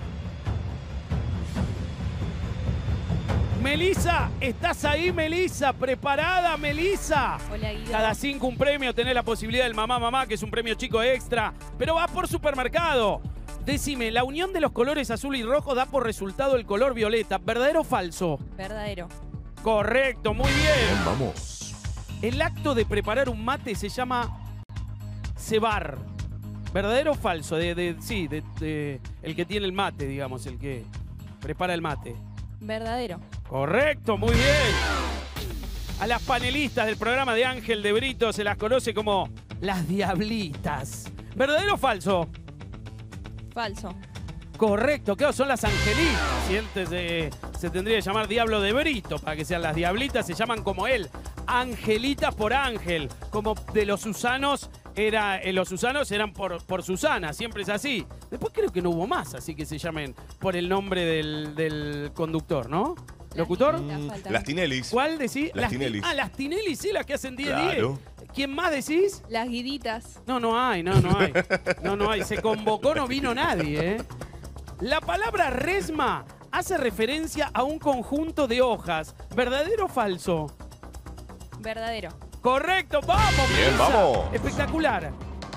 Speaker 1: Melisa, ¿estás ahí, Melisa? ¿Preparada, Melisa?
Speaker 3: Hola, Guido.
Speaker 1: Cada cinco un premio, tenés la posibilidad del mamá, mamá, que es un premio chico extra. Pero va por supermercado. Decime, la unión de los colores azul y rojo da por resultado el color violeta. ¿Verdadero o falso?
Speaker 3: Verdadero.
Speaker 1: Correcto, muy bien.
Speaker 2: Vamos.
Speaker 1: El acto de preparar un mate se llama cebar. ¿Verdadero o falso? De, de- sí, de, de- el que tiene el mate, digamos, el que prepara el mate.
Speaker 3: Verdadero.
Speaker 1: Correcto, muy bien. A las panelistas del programa de Ángel de Brito se las conoce como las diablitas. ¿Verdadero o falso?
Speaker 3: Falso.
Speaker 1: Correcto, claro, son las angelitas. Y él te- se, se tendría que llamar Diablo de Brito para que sean las diablitas, se llaman como él. Angelitas por Ángel. Como de los Susanos, era, eh, los Susanos eran por, por Susana, siempre es así. Después creo que no hubo más, así que se llamen por el nombre del, del conductor, ¿no? ¿Locutor?
Speaker 3: Las faltan.
Speaker 2: Las Tinelis.
Speaker 1: ¿Cuál decís?
Speaker 2: Las
Speaker 1: ti-
Speaker 2: Tinelis.
Speaker 1: Ah, las Tinelli, sí, las que hacen diez diez.
Speaker 2: Claro.
Speaker 1: ¿Quién más decís?
Speaker 3: Las guiditas.
Speaker 1: No, no hay, no, no hay. No, no hay. Se convocó, no vino nadie, ¿eh? La palabra resma hace referencia a un conjunto de hojas. ¿Verdadero o falso?
Speaker 3: Verdadero.
Speaker 1: Correcto, vamos,
Speaker 2: Bien,
Speaker 1: Melissa.
Speaker 2: vamos.
Speaker 1: Espectacular.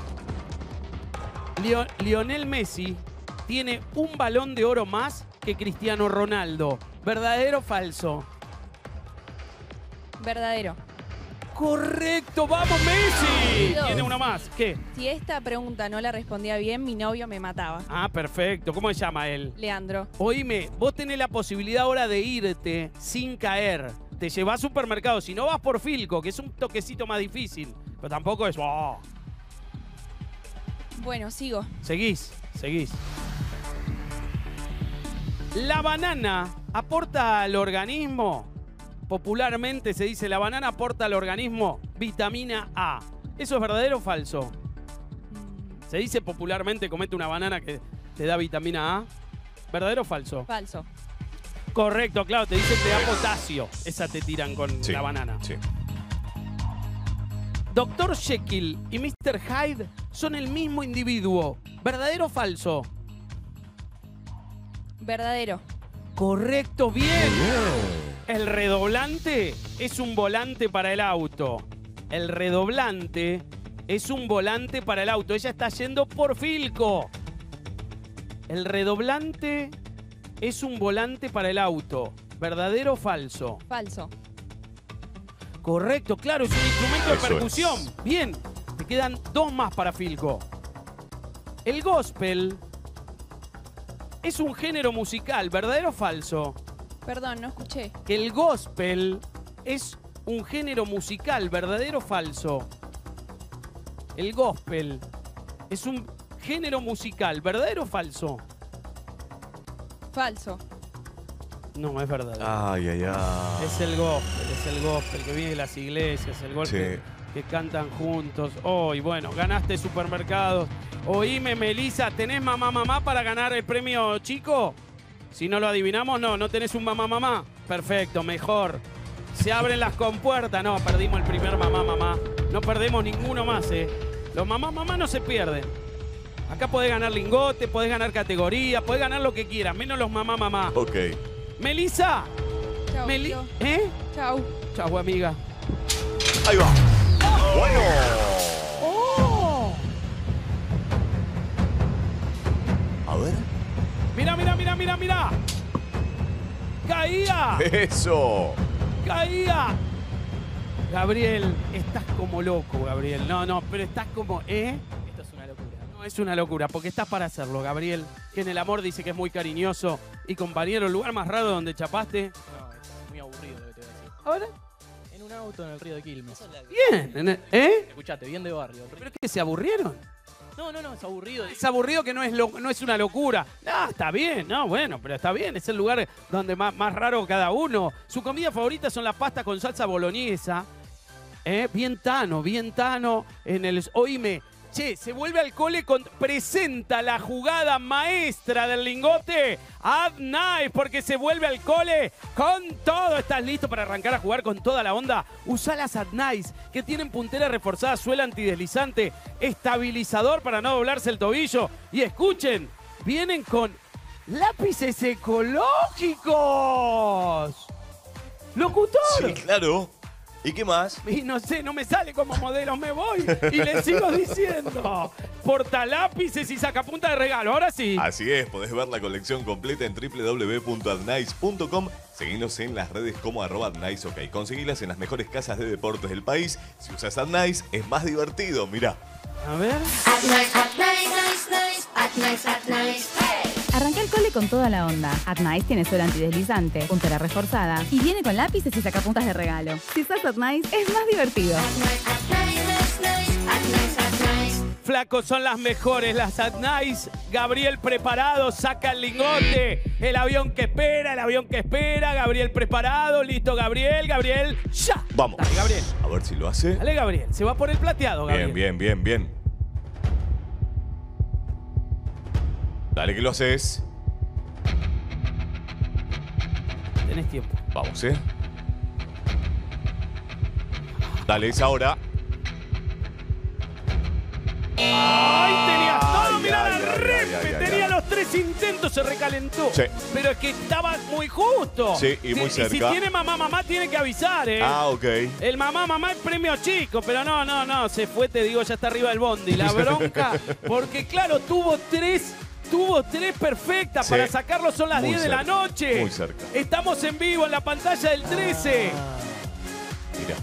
Speaker 1: Leo- Lionel Messi tiene un balón de oro más que Cristiano Ronaldo. ¿Verdadero o falso?
Speaker 3: Verdadero.
Speaker 1: Correcto, vamos, Messi.
Speaker 3: Dios.
Speaker 1: Tiene una más. ¿Qué?
Speaker 3: Si esta pregunta no la respondía bien, mi novio me mataba.
Speaker 1: Ah, perfecto. ¿Cómo se llama él?
Speaker 3: Leandro.
Speaker 1: Oíme, vos tenés la posibilidad ahora de irte sin caer. Te llevas a supermercado. Si no vas por Filco, que es un toquecito más difícil. Pero tampoco es... oh.
Speaker 3: Bueno, sigo.
Speaker 1: Seguís, seguís. La banana aporta al organismo, popularmente se dice, la banana aporta al organismo vitamina A. ¿Eso es verdadero o falso?
Speaker 3: Mm,
Speaker 1: Se dice popularmente, comete una banana que te da vitamina A. ¿Verdadero o falso?
Speaker 3: Falso.
Speaker 1: Correcto, claro, te dicen que te da potasio. Esa te tiran con
Speaker 2: Sí,
Speaker 1: la banana.
Speaker 2: Sí.
Speaker 1: doctor Jekyll y mister Hyde son el mismo individuo. ¿Verdadero o falso?
Speaker 3: Verdadero.
Speaker 1: Correcto, bien. El redoblante es un volante para el auto. El redoblante es un volante para el auto. Ella está yendo por Filco. El redoblante es un volante para el auto. ¿Verdadero o falso?
Speaker 3: Falso.
Speaker 1: Correcto, claro, es un instrumento de
Speaker 2: Eso
Speaker 1: percusión.
Speaker 2: es.
Speaker 1: Bien, te quedan dos más para Filco. El gospel es un género musical, ¿verdadero o falso?
Speaker 3: Perdón, no escuché.
Speaker 1: Que el gospel es un género musical, ¿verdadero o falso? El gospel es un género musical, ¿verdadero o falso?
Speaker 3: Falso.
Speaker 1: No, es verdadero.
Speaker 2: Ay, ay, ay.
Speaker 1: Es el gospel, es el gospel que viene de las iglesias, el gospel que cantan juntos. Oh, y bueno, ganaste supermercados. Oíme, Melissa, ¿tenés mamá mamá para ganar el premio chico? Si no lo adivinamos, no, no tenés un mamá mamá. Perfecto, mejor. Se abren las compuertas. No, perdimos el primer mamá mamá. No perdemos ninguno más, ¿eh? Los mamá mamá no se pierden. Acá podés ganar lingote, podés ganar categoría, podés ganar lo que quieras, menos los mamá mamá.
Speaker 2: Ok.
Speaker 1: Melissa.
Speaker 3: Chau.
Speaker 1: Meli-
Speaker 3: tío.
Speaker 1: ¿Eh?
Speaker 3: Chau.
Speaker 1: Chau, amiga.
Speaker 2: Ahí va. Bueno.
Speaker 1: ¡Oh!
Speaker 2: A ver.
Speaker 1: Mira, mira, mira, mira, mira. Caía,
Speaker 2: Eso.
Speaker 1: caía. Gabriel, estás como loco, Gabriel. No, no, pero estás como, ¿eh?
Speaker 4: Esto es una locura.
Speaker 1: No, es una locura, porque estás para hacerlo, Gabriel. Que en el amor dice que es muy cariñoso. Y compañero, el lugar más raro donde chapaste.
Speaker 4: No, es muy aburrido lo que te voy a decir.
Speaker 1: Ahora,
Speaker 4: En un auto en el río de Quilmes.
Speaker 1: bien, en el- ¿eh?
Speaker 4: Escuchate, bien de barrio.
Speaker 1: ¿Pero qué, se aburrieron?
Speaker 4: No, no, no, es aburrido.
Speaker 1: Es aburrido que no es, lo- no es una locura. No, está bien, no, bueno, pero está bien. Es el lugar donde más, más raro cada uno. Su comida favorita son las pastas con salsa boloñesa. ¿Eh? Bien tano, bien tano. En el, oíme, che, se vuelve al cole con... Presenta la jugada maestra del lingote. Ad Nice, porque se vuelve al cole con todo. ¿Estás listo para arrancar a jugar con toda la onda? Usá las Ad Nice, que tienen puntera reforzada, suela antideslizante, estabilizador para no doblarse el tobillo. Y escuchen, vienen con lápices ecológicos. ¡Locutor!
Speaker 2: Sí, claro. ¿Y qué más?
Speaker 1: Y no sé, no me sale como modelo, me voy. Y le sigo diciendo. Portalápices y sacapunta de regalo. Ahora sí.
Speaker 2: Así es, podés ver la colección completa en w w w punto adnice punto com. Seguinos en las redes como arroba adnice, ok. Conseguilas en las mejores casas de deportes del país. Si usas Adnice, es más divertido, mirá.
Speaker 1: A ver.
Speaker 7: At nice, at nice, nice, nice, at nice, at nice, hey.
Speaker 8: Arranca el cole con toda la onda. At Nice tiene suela antideslizante, puntera reforzada y viene con lápices y sacapuntas de regalo. Si usas At Nice, es más divertido.
Speaker 7: At nice, at nice, nice, nice, at nice, at nice.
Speaker 1: Flacos, son las mejores, las Ad Nice. Gabriel preparado, saca el lingote. El avión que espera, el avión que espera. Gabriel preparado, listo, Gabriel, Gabriel, ya.
Speaker 2: Vamos.
Speaker 1: Dale, Gabriel.
Speaker 2: A ver si lo hace.
Speaker 1: Dale, Gabriel. Se va por el plateado, Gabriel.
Speaker 2: Bien, bien, bien, bien. Dale que lo haces.
Speaker 1: Tenés tiempo.
Speaker 2: Vamos, ¿eh? Dale, es ahora.
Speaker 1: ¡Ay, tenías todo! ¡Mirá la
Speaker 2: ay, ay,
Speaker 1: repe!
Speaker 2: ay, ay,
Speaker 1: Tenía
Speaker 2: ay.
Speaker 1: los tres intentos, se recalentó.
Speaker 2: Sí.
Speaker 1: Pero es que estaba muy justo.
Speaker 2: Sí, y muy
Speaker 1: Si-
Speaker 2: cerca.
Speaker 1: si tiene mamá, mamá, tiene que avisar, ¿eh?
Speaker 2: Ah, ok.
Speaker 1: El mamá, mamá es premio chico, pero no, no, no, se fue, te digo, ya está arriba del bondi. La bronca, porque claro, tuvo tres, tuvo tres perfectas.
Speaker 2: Sí.
Speaker 1: Para sacarlo son las
Speaker 2: Muy
Speaker 1: diez de la
Speaker 2: cerca,
Speaker 1: noche.
Speaker 2: muy cerca.
Speaker 1: Estamos en vivo en la pantalla del trece.
Speaker 2: Mira.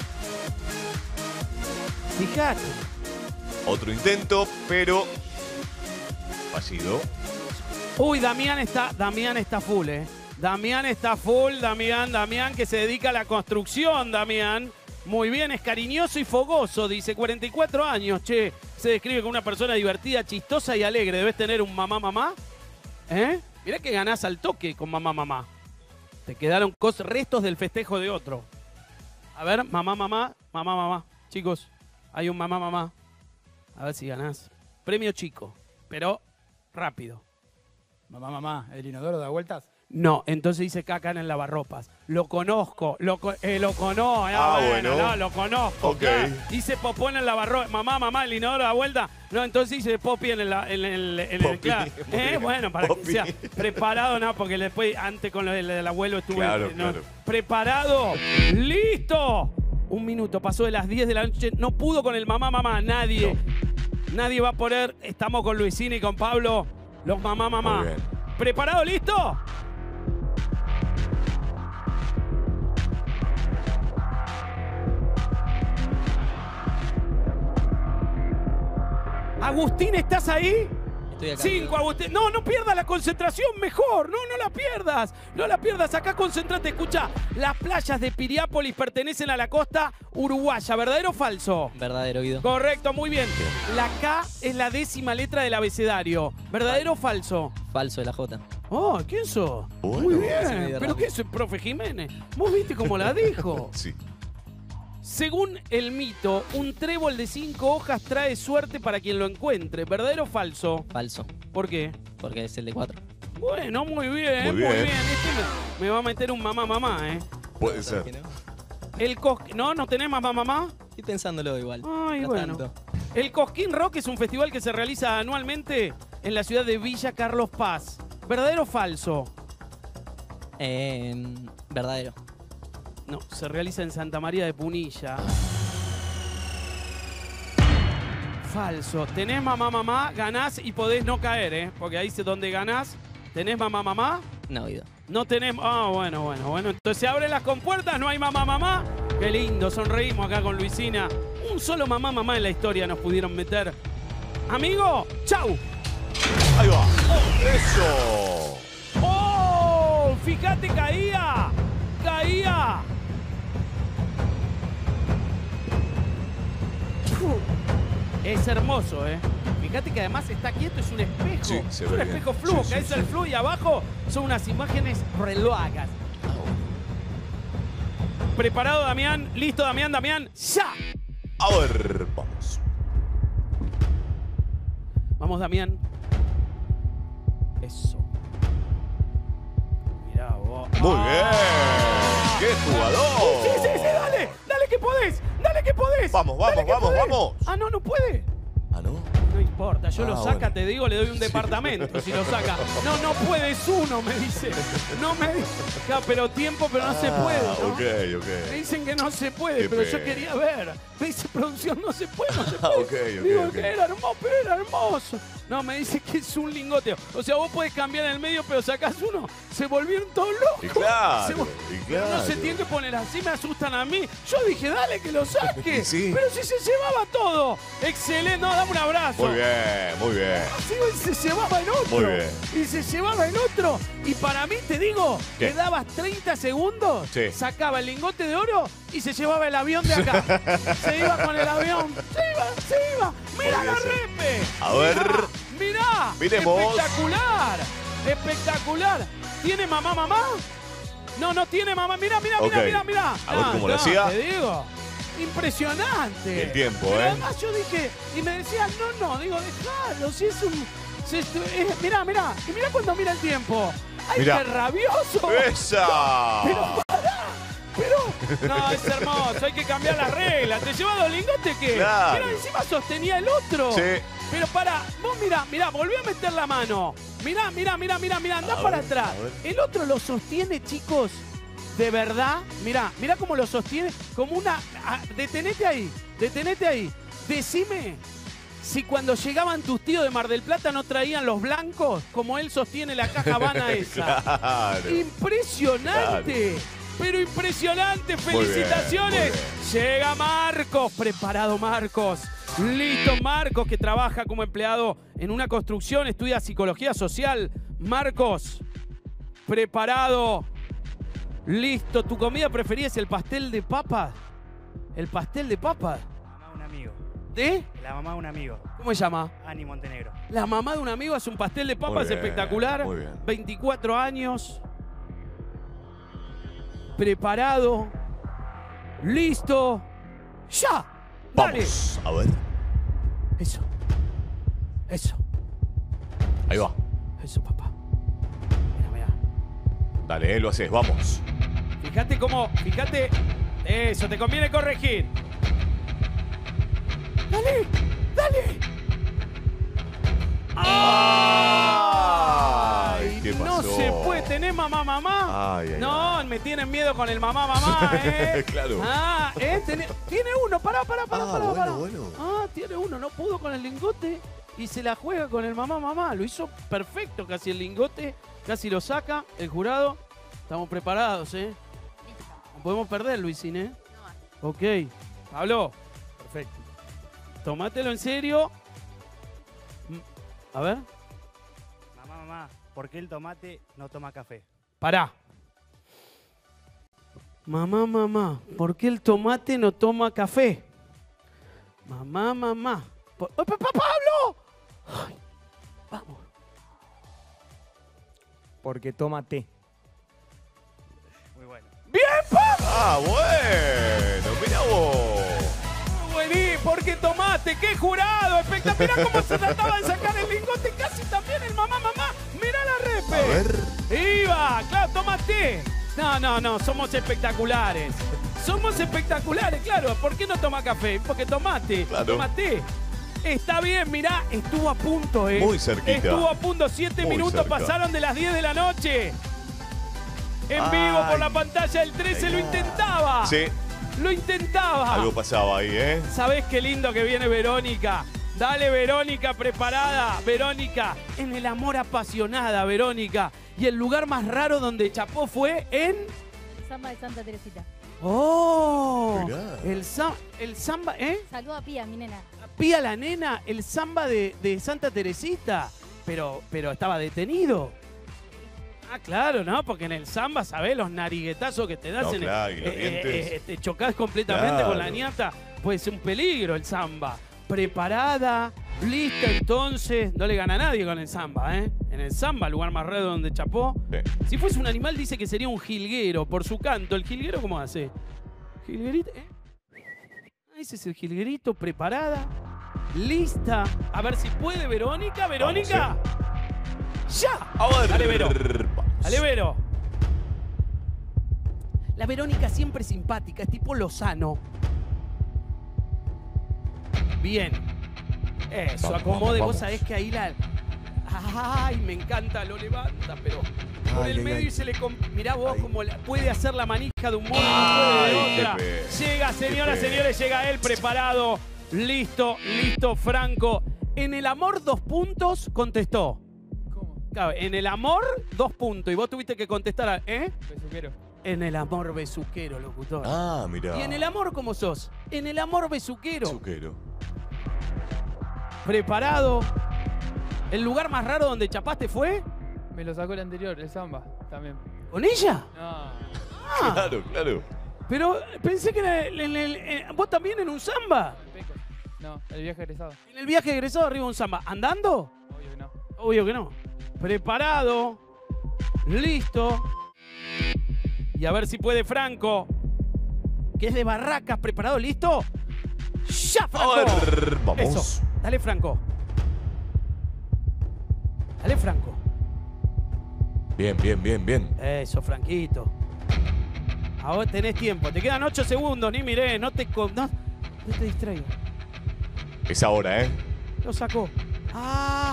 Speaker 1: Fíjate.
Speaker 2: Otro intento, pero fallido.
Speaker 1: Uy, Damián está, Damián está full, ¿eh? Damián está full, Damián, Damián, que se dedica a la construcción, Damián. Muy bien, es cariñoso y fogoso, dice, cuarenta y cuatro años, che. Se describe como una persona divertida, chistosa y alegre. ¿Debes tener un mamá, mamá? ¿Eh? Mirá que ganás al toque con mamá, mamá. Te quedaron cos restos del festejo de otro. A ver, mamá, mamá, mamá, mamá. Chicos, hay un mamá, mamá. A ver si ganás. Premio chico, pero rápido.
Speaker 9: Mamá, mamá, ¿el inodoro da vueltas?
Speaker 1: No, entonces dice caca en el lavarropas. Lo conozco, lo, co- eh, lo conozco. Ah,
Speaker 2: Ah,
Speaker 1: bueno,
Speaker 2: bueno.
Speaker 1: no, lo conozco.
Speaker 2: Ok.
Speaker 1: claro. Dice popó en el lavarropas. Mamá, mamá, el inodoro da vuelta. No, entonces dice popi en el... En el, en el
Speaker 2: Popi,
Speaker 1: claro.
Speaker 2: muy
Speaker 1: Eh,
Speaker 2: bien.
Speaker 1: bueno, para
Speaker 2: Popi.
Speaker 1: que sea preparado, no, porque después, antes con lo del, del abuelo estuve...
Speaker 2: Claro,
Speaker 1: eh, no.
Speaker 2: claro.
Speaker 1: Preparado, listo. Un minuto, pasó de las diez de la noche. No pudo con el mamá, mamá, nadie. Nadie va a poder. Estamos con Luisina y con Pablo. Los mamá, mamá.
Speaker 2: Muy bien.
Speaker 1: ¿Preparado, listo? Agustín, ¿estás ahí?
Speaker 4: Estoy acá.
Speaker 1: Cinco, Agustín. No, no pierdas la concentración, mejor. No, no la pierdas. No la pierdas. Acá concentrate. Escucha, las playas de Piriápolis pertenecen a la costa uruguaya. ¿Verdadero o falso?
Speaker 4: Verdadero, Guido.
Speaker 1: Correcto, muy bien. La K es la décima letra del abecedario. ¿Verdadero o falso?
Speaker 4: Falso de la J.
Speaker 1: Oh, ¿quién sos?
Speaker 2: Bueno.
Speaker 1: Muy
Speaker 4: Sí,
Speaker 1: bien.
Speaker 4: medio
Speaker 1: ¿Pero
Speaker 4: rápido.
Speaker 1: qué es el profe Jiménez? ¿Vos viste cómo la dijo?
Speaker 2: Sí.
Speaker 1: Según el mito, un trébol de cinco hojas trae suerte para quien lo encuentre. ¿Verdadero o falso?
Speaker 4: Falso.
Speaker 1: ¿Por qué?
Speaker 4: Porque es el de cuatro.
Speaker 1: Bueno, muy bien,
Speaker 2: Muy
Speaker 1: muy
Speaker 2: bien.
Speaker 1: bien. Este me, me va a meter un mamá, mamá, ¿eh?
Speaker 2: Puede ser.
Speaker 1: El cos... ¿No? ¿No tenés mamá, mamá?
Speaker 4: Estoy pensándolo igual.
Speaker 1: Ay,
Speaker 4: No
Speaker 1: bueno.
Speaker 4: tanto.
Speaker 1: El Cosquín Rock es un festival que se realiza anualmente en la ciudad de Villa Carlos Paz. ¿Verdadero o falso?
Speaker 4: Eh, verdadero.
Speaker 1: No, se realiza en Santa María de Punilla. Falso. Tenés mamá, mamá, ganás y podés no caer, ¿eh? Porque ahí es donde ganás. ¿Tenés mamá, mamá?
Speaker 4: No, Guido.
Speaker 1: No tenemos... Ah, bueno, bueno, bueno. Entonces se abren las compuertas, no hay mamá, mamá. Qué lindo, sonreímos acá con Luisina. Un solo mamá, mamá en la historia nos pudieron meter. Amigo, chau.
Speaker 2: Ahí va. ¡Eso!
Speaker 1: ¡Oh! Fíjate, caía. Caía. Es hermoso, ¿eh? Fíjate que además está quieto, es un espejo.
Speaker 2: Sí, se
Speaker 1: es
Speaker 2: ve
Speaker 1: un
Speaker 2: bien.
Speaker 1: espejo fluo,
Speaker 2: Sí,
Speaker 1: caes
Speaker 2: sí,
Speaker 1: al
Speaker 2: sí.
Speaker 1: fluo y abajo son unas imágenes reloagas. ¿Preparado, Damián? ¿Listo, Damián? Damián, ¡ya!
Speaker 2: A ver, vamos.
Speaker 1: Vamos, Damián. Eso. Mirá vos.
Speaker 2: Muy
Speaker 1: ¡Ah!
Speaker 2: bien. ¡Qué jugador!
Speaker 1: Sí, sí, sí, dale. Dale que podés. Dale que podés.
Speaker 2: Vamos, vamos,
Speaker 1: Dale que
Speaker 2: vamos,
Speaker 1: podés.
Speaker 2: vamos.
Speaker 1: Ah, no, no puede.
Speaker 2: Ah, ¿no?
Speaker 1: No importa, yo
Speaker 2: Ah,
Speaker 1: lo saca,
Speaker 2: bueno.
Speaker 1: te digo, le doy un
Speaker 2: Sí.
Speaker 1: departamento si lo saca. No, no puedes uno, me dice. No me dice. Ja, pero tiempo, pero no se puede, ¿no?
Speaker 2: Ah, ok,
Speaker 1: Me
Speaker 2: ok.
Speaker 1: dicen que no se puede,
Speaker 2: Qué
Speaker 1: pero yo
Speaker 2: pena.
Speaker 1: quería ver. Me dice producción, no se puede, no se
Speaker 2: Ah,
Speaker 1: puede.
Speaker 2: ok, ok,
Speaker 1: Digo
Speaker 2: ok.
Speaker 1: que era hermoso, pero era hermoso. No, me dice que es un lingoteo. O sea, vos podés cambiar en el medio, pero sacás uno. Se volvieron todos locos.
Speaker 2: Y claro,
Speaker 1: Se vol-
Speaker 2: y
Speaker 1: Pero no se
Speaker 2: claro.
Speaker 1: tiene que poner así, me asustan a mí. Yo dije, dale que lo saque.
Speaker 2: Y sí.
Speaker 1: Pero si se llevaba todo. Excelente, no, dame un abrazo.
Speaker 2: Muy bien, muy bien.
Speaker 1: Sí, y se llevaba en otro.
Speaker 2: Muy bien.
Speaker 1: Y se llevaba en otro. Y para mí, te digo,
Speaker 2: ¿Qué?
Speaker 1: le dabas treinta segundos,
Speaker 2: Sí.
Speaker 1: sacaba el lingote de oro y se llevaba el avión de acá. Se iba con el avión. Se iba, se iba. ¡Mira la
Speaker 2: Podría ser.
Speaker 1: repe!
Speaker 2: A ver.
Speaker 1: Mirá, mirá.
Speaker 2: Miremos.
Speaker 1: Espectacular. Espectacular. ¿Tiene mamá, mamá? No, no tiene mamá. Mirá, mirá,
Speaker 2: Ok.
Speaker 1: mirá, mirá, mirá.
Speaker 2: A ver
Speaker 1: No,
Speaker 2: cómo lo
Speaker 1: no,
Speaker 2: hacía.
Speaker 1: Te digo. Impresionante.
Speaker 2: El tiempo,
Speaker 1: Pero
Speaker 2: ¿eh?
Speaker 1: además yo dije, y me decían, no, no, digo, dejalo, si es un... si es- eh, mirá, mirá, y mirá cuando mira el tiempo. ¡Ay,
Speaker 2: Mirá.
Speaker 1: qué rabioso!
Speaker 2: ¡Esa!
Speaker 1: Pero pará, pero... No, es hermoso, hay que cambiar las reglas. ¿Te lleva dos lingotes qué?
Speaker 2: Claro.
Speaker 1: Mira, encima sostenía el otro.
Speaker 2: Sí.
Speaker 1: Pero pará, vos mirá, mirá, volví a meter la mano. Mirá, mirá, mirá, mirá, mirá, andá
Speaker 2: A
Speaker 1: para
Speaker 2: ver,
Speaker 1: atrás.
Speaker 2: a ver.
Speaker 1: El otro lo sostiene, chicos, de verdad. Mirá, mirá cómo lo sostiene, como una... ah, detenete ahí, detenete ahí. Decime si cuando llegaban tus tíos de Mar del Plata no traían los blancos, como él sostiene la caja Habana esa.
Speaker 2: Claro.
Speaker 1: Impresionante, pero impresionante.
Speaker 2: Muy bien,
Speaker 1: Felicitaciones.
Speaker 2: muy
Speaker 1: Llega Marcos, preparado Marcos. Listo Marcos, que trabaja como empleado en una construcción, estudia psicología social. Marcos, preparado. Listo, ¿tu comida preferida es el pastel de papas? ¿El pastel de papas?
Speaker 10: Mamá de un amigo.
Speaker 1: ¿De?
Speaker 10: La mamá de un amigo.
Speaker 1: ¿Cómo se llama?
Speaker 10: Ani Montenegro.
Speaker 1: La mamá de un amigo hace un pastel de papas
Speaker 2: Muy bien,
Speaker 1: espectacular.
Speaker 2: muy bien.
Speaker 1: veinticuatro años. Preparado. Listo. ¡Ya! ¡Dale!
Speaker 2: Vamos, a ver.
Speaker 1: Eso. Eso.
Speaker 2: Ahí va.
Speaker 1: Eso, papá. Mira, mira.
Speaker 2: Dale, eh, lo haces, vamos.
Speaker 1: Fíjate cómo, fíjate. Eso, te conviene corregir. ¡Dale! ¡Dale!
Speaker 2: Ay, ¿qué
Speaker 1: No
Speaker 2: pasó?
Speaker 1: se puede tener mamá, mamá.
Speaker 2: Ay, ay,
Speaker 1: no, me tienen miedo con el mamá, mamá, ¿eh?
Speaker 2: Claro.
Speaker 1: Ah, ¿eh? Tiene, tiene uno, pará, pará, pará,
Speaker 2: Ah,
Speaker 1: pará,
Speaker 2: bueno,
Speaker 1: pará.
Speaker 2: bueno.
Speaker 1: Ah, tiene uno, no pudo con el lingote y se la juega con el mamá, mamá. Lo hizo perfecto, casi el lingote, casi lo saca el jurado. Estamos preparados, ¿eh? No podemos perder, Luisín, ¿eh? Ok. Pablo,
Speaker 5: Perfecto.
Speaker 1: tomátelo en serio. Mm, A ver,
Speaker 10: Mamá, mamá, ¿por qué el tomate no toma café?
Speaker 1: pará. Mamá, mamá, ¿por qué el tomate no toma café? Mamá, mamá. Por... ¡Oh, papá, Pablo! Ay, vamos.
Speaker 5: Porque toma té.
Speaker 10: Muy bueno.
Speaker 1: ¡Bien, Pablo!
Speaker 2: Ah, bueno, mira vos.
Speaker 1: Vení, porque tomate, qué jurado, espectacular. Mirá cómo se trataba de sacar el lingote, casi también el mamá, mamá. Mirá la repe.
Speaker 2: A ver.
Speaker 1: Iba, claro, tomate. No, no, no, somos espectaculares. Somos espectaculares, claro. ¿Por qué no toma café? Porque tomate,
Speaker 2: Claro.
Speaker 1: tomate. Está bien, mirá, estuvo a punto, ¿eh?
Speaker 2: Muy cerquita.
Speaker 1: Estuvo a punto, siete
Speaker 2: Muy
Speaker 1: minutos
Speaker 2: cerca.
Speaker 1: pasaron de las diez de la noche. En
Speaker 2: Ay.
Speaker 1: vivo por la pantalla del trece
Speaker 2: Ay,
Speaker 1: lo
Speaker 2: no.
Speaker 1: intentaba.
Speaker 2: Sí,
Speaker 1: Lo intentaba.
Speaker 2: algo pasaba ahí, ¿eh?
Speaker 1: ¿Sabés qué lindo que viene Verónica? Dale, Verónica, preparada. Verónica, en el amor apasionada, Verónica. Y el lugar más raro donde chapó fue en...
Speaker 11: Samba de Santa Teresita.
Speaker 1: ¡Oh!
Speaker 2: Mirá.
Speaker 1: El, sa- el samba, ¿eh?
Speaker 11: Saludo a Pía, mi nena.
Speaker 1: Pía la nena, el samba de, de Santa Teresita. Pero, pero estaba detenido. Ah, claro, ¿no? Porque en el samba, ¿sabés? Los nariguetazos que te das
Speaker 2: No,
Speaker 1: en el-
Speaker 2: claro, y los dientes.
Speaker 1: te chocás completamente
Speaker 2: Claro.
Speaker 1: con la ñata. Puede ser un peligro el samba. Preparada, lista entonces. No le gana a nadie con el samba, ¿eh? En el samba, lugar más raro donde chapó.
Speaker 2: Sí.
Speaker 1: Si fuese un animal, dice que sería un jilguero por su canto. ¿El jilguero cómo hace? Jilguerito, ¿eh? Ese es el jilguerito, preparada, lista. A ver si puede, Verónica. Verónica. ¡Ya!
Speaker 2: A ver.
Speaker 1: Dale, Vero.
Speaker 2: Vamos.
Speaker 1: Dale, Vero. La Verónica siempre simpática, es tipo Lozano. Bien. Eso,
Speaker 2: Vamos,
Speaker 1: acomode.
Speaker 2: vamos,
Speaker 1: Vos
Speaker 2: vamos.
Speaker 1: sabés que ahí la... ¡Ay, me encanta! Lo levanta, pero por
Speaker 2: Ay,
Speaker 1: el
Speaker 2: ay,
Speaker 1: medio
Speaker 2: ay.
Speaker 1: y se le... com- Mirá vos
Speaker 2: Ay.
Speaker 1: cómo la- puede hacer la manija de un modo y no
Speaker 2: Ay,
Speaker 1: puede de
Speaker 2: qué
Speaker 1: otra.
Speaker 2: pe-
Speaker 1: Llega, señoras,
Speaker 2: qué pe-
Speaker 1: señores, llega él preparado. Listo, listo, Franco. En el amor, dos puntos, contestó.
Speaker 9: ¿Cómo?
Speaker 1: Claro, en el amor, dos puntos. Y vos tuviste que contestar, a- ¿eh?
Speaker 9: Besuquero.
Speaker 1: En el amor besuquero, locutor.
Speaker 2: Ah, mira.
Speaker 1: ¿Y en el amor cómo sos? En el amor besuquero.
Speaker 2: Zuquero.
Speaker 1: Preparado. ¿El lugar más raro donde chapaste fue?
Speaker 9: Me lo sacó el anterior, el samba, también.
Speaker 1: ¿Con ella?
Speaker 9: No,
Speaker 1: Ah,
Speaker 2: Claro, claro.
Speaker 1: pero pensé que era en el- en el- en- vos también en un samba.
Speaker 9: el peco. No, el viaje egresado.
Speaker 1: En el viaje egresado arriba de un samba. ¿Andando?
Speaker 9: Obvio que no.
Speaker 1: Obvio que no. Preparado. Listo. Y a ver si puede Franco. Que es de Barracas. ¿Preparado? ¿Listo? ¡Ya, Franco!
Speaker 2: A ver, vamos.
Speaker 1: Eso. Dale, Franco. Dale, Franco.
Speaker 2: Bien, bien, bien, bien.
Speaker 1: Eso, Franquito. Ahora tenés tiempo. Te quedan ocho segundos, ni miré. No te, no, no te distraigas.
Speaker 2: Es ahora, ¿eh?
Speaker 1: Lo sacó. Ah.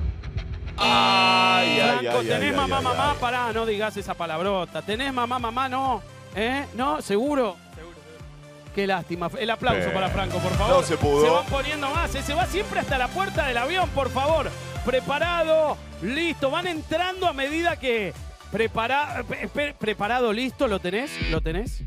Speaker 2: Ay, ay,
Speaker 1: Franco,
Speaker 2: ay,
Speaker 1: ¿tenés
Speaker 2: ay,
Speaker 1: mamá,
Speaker 2: ay,
Speaker 1: mamá?
Speaker 2: ay.
Speaker 1: Pará, no digas esa palabrota. ¿Tenés mamá, mamá? No. ¿Eh? ¿No? ¿Seguro?
Speaker 6: Seguro, seguro.
Speaker 1: Qué lástima. El aplauso
Speaker 2: Eh,
Speaker 1: para Franco, por favor.
Speaker 2: no se pudo.
Speaker 1: Se van poniendo más. ¿eh? Se va siempre hasta la puerta del avión, por favor. Preparado, listo. Van entrando a medida que... Prepara, pre- preparado, listo. ¿Lo tenés? ¿Lo tenés?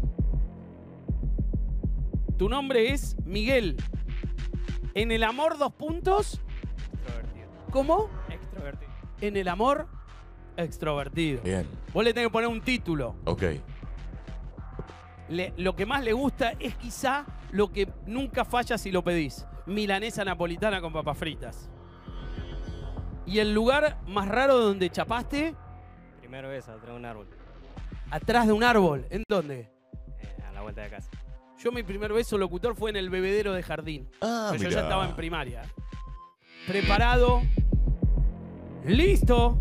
Speaker 1: Tu nombre es Miguel. En el amor, dos puntos.
Speaker 6: Extrovertido.
Speaker 1: ¿Cómo?
Speaker 6: Extrovertido.
Speaker 1: En el amor, extrovertido.
Speaker 2: Bien,
Speaker 1: Vos le tenés que poner un título.
Speaker 2: ok.
Speaker 1: Le- lo que más le gusta es quizá lo que nunca falla si lo pedís. Milanesa napolitana con papas fritas. Y el lugar más raro donde chapaste,
Speaker 12: Primero eso, atrás de un árbol,
Speaker 1: atrás de un árbol. ¿En dónde?
Speaker 12: eh, a la vuelta de casa.
Speaker 1: Yo mi primer beso locutor fue en el bebedero de jardín.
Speaker 2: Ah,
Speaker 1: Pero yo
Speaker 2: mirá.
Speaker 1: ya estaba en primaria. Preparado. Listo.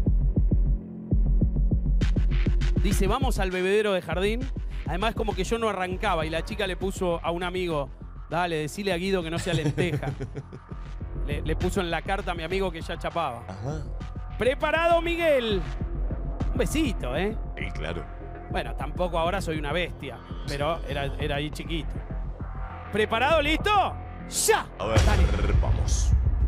Speaker 1: Dice, vamos al bebedero de jardín. Además, como que yo no arrancaba y la chica le puso a un amigo, dale, decile a Guido que no sea lenteja. le, le puso en la carta a mi amigo que ya chapaba.
Speaker 2: Ajá.
Speaker 1: Preparado, Miguel. Un besito, ¿eh?
Speaker 2: Sí, claro.
Speaker 1: Bueno, tampoco ahora soy una bestia, pero era, era ahí chiquito. ¿Preparado, listo? ¡Ya!
Speaker 2: A ver,
Speaker 1: Dale.
Speaker 2: vamos.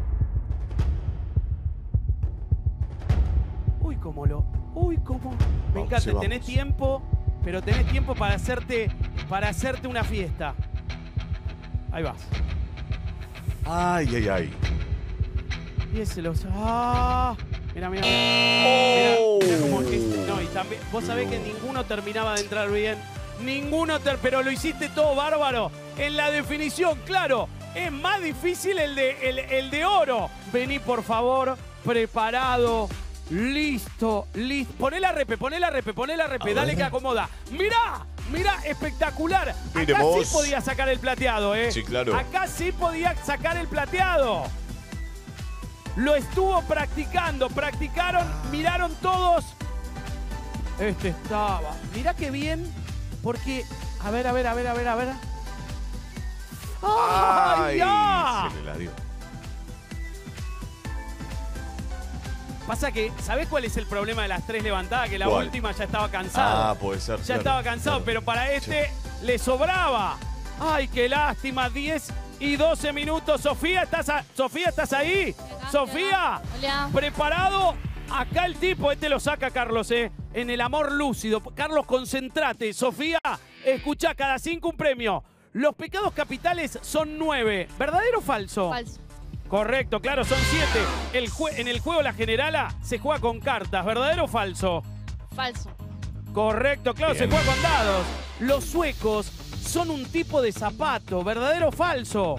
Speaker 1: Uy, cómo lo... Uy, cómo... Me
Speaker 2: Vamos,
Speaker 1: encanta,
Speaker 2: sí, vamos.
Speaker 1: tenés tiempo, pero tenés tiempo para hacerte, para hacerte una fiesta. Ahí vas.
Speaker 2: Ay, ay, ay.
Speaker 1: Y ese los... ¡Ah! Mira, mira.
Speaker 2: Oh.
Speaker 1: Mira, mira cómo es- no, y también, vos sabés que ninguno terminaba de entrar bien. Ninguno, ter- pero lo hiciste todo bárbaro. En la definición, claro, es más difícil el de, el, el de oro. Vení, por favor, preparado, listo, listo. Poné la repe, poné la repe, poné la repe,
Speaker 2: A
Speaker 1: dale
Speaker 2: ver.
Speaker 1: que acomoda. Mirá, mirá, espectacular. Acá
Speaker 2: Miremos.
Speaker 1: sí podía sacar el plateado, ¿eh?
Speaker 2: Sí, claro.
Speaker 1: Acá sí podía sacar el plateado. Lo estuvo practicando, practicaron, miraron todos. Este estaba. Mirá qué bien, porque... A ver, a ver, a ver, a ver, a ver. ¡Ay, ya!
Speaker 2: se le la dio.
Speaker 1: Pasa que, ¿sabés cuál es el problema de las tres levantadas? Que la
Speaker 2: ¿Cuál?
Speaker 1: última ya estaba cansado.
Speaker 2: Ah, puede ser.
Speaker 1: ya
Speaker 2: claro,
Speaker 1: estaba cansado,
Speaker 2: claro.
Speaker 1: pero para este le sobraba. ¡Ay, qué lástima! diez y doce minutos. Sofía, ¿estás, a- Sofía, ¿estás ahí? Sofía,
Speaker 11: Hola.
Speaker 1: ¿preparado? Acá el tipo, este lo saca Carlos, ¿eh? En el amor lúcido. Carlos, concentrate. Sofía, escucha, cada cinco un premio. Los pecados capitales son nueve. ¿Verdadero o falso?
Speaker 11: Falso.
Speaker 1: Correcto, claro, son siete. El jue- en el juego La Generala se juega con cartas. ¿Verdadero o falso?
Speaker 11: Falso.
Speaker 1: Correcto, claro,
Speaker 2: Bien.
Speaker 1: se juega con dados. Los suecos son un tipo de zapato. ¿Verdadero o falso?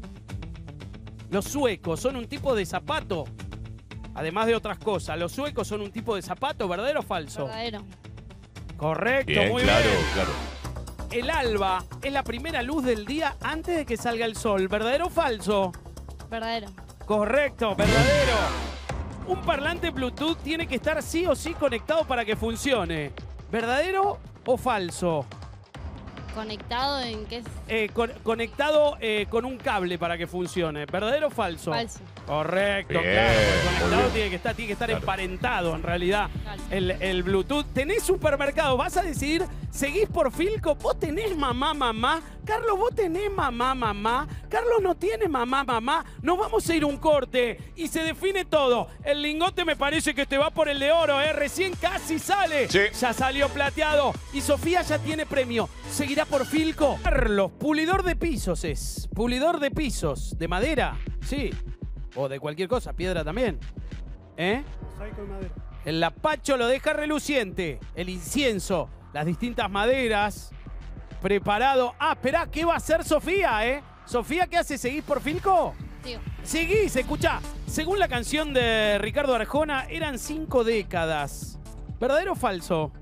Speaker 1: Los suecos son un tipo de zapato. Además de otras cosas, los suecos son un tipo de zapato. ¿Verdadero o falso?
Speaker 11: Verdadero.
Speaker 1: Correcto,
Speaker 2: Bien,
Speaker 1: muy
Speaker 2: claro,
Speaker 1: bien.
Speaker 2: claro.
Speaker 1: El alba es la primera luz del día antes de que salga el sol. ¿Verdadero o falso?
Speaker 11: Verdadero.
Speaker 1: Correcto, verdadero. Un parlante Bluetooth tiene que estar sí o sí conectado para que funcione. ¿Verdadero o falso?
Speaker 11: ¿Conectado en qué?
Speaker 1: Eh, con- conectado eh, con un cable para que funcione. ¿Verdadero o falso?
Speaker 11: Falso.
Speaker 1: Correcto,
Speaker 2: Bien,
Speaker 1: claro.
Speaker 2: muy
Speaker 1: Conectado
Speaker 2: bien.
Speaker 1: tiene que estar, tiene que estar
Speaker 2: Claro.
Speaker 1: emparentado en realidad.
Speaker 11: Falso.
Speaker 1: El, el Bluetooth. ¿Tenés supermercado? ¿Vas a decidir? ¿Seguís por Filco? ¿Vos tenés mamá, mamá? Carlos, ¿vos tenés mamá, mamá? Carlos no tiene mamá, mamá. Nos vamos a ir un corte y se define todo. El lingote me parece que te va por el de oro, ¿eh? Recién casi sale.
Speaker 2: Sí.
Speaker 1: Ya salió plateado. Y Sofía ya tiene premio. ¿Seguirá por Filco? Carlos, pulidor de pisos es. Pulidor de pisos. ¿De madera? Sí. O de cualquier cosa, piedra también. ¿Eh?
Speaker 10: Mosaico y madera.
Speaker 1: El lapacho lo deja reluciente. El incienso, las distintas maderas. Preparado. Ah, esperá, ¿qué va a hacer Sofía, eh? Sofía, ¿qué hace? ¿Seguís por Filco?
Speaker 11: Tío.
Speaker 1: Seguís, escuchá. Según la canción de Ricardo Arjona, eran cinco décadas. ¿Verdadero o falso?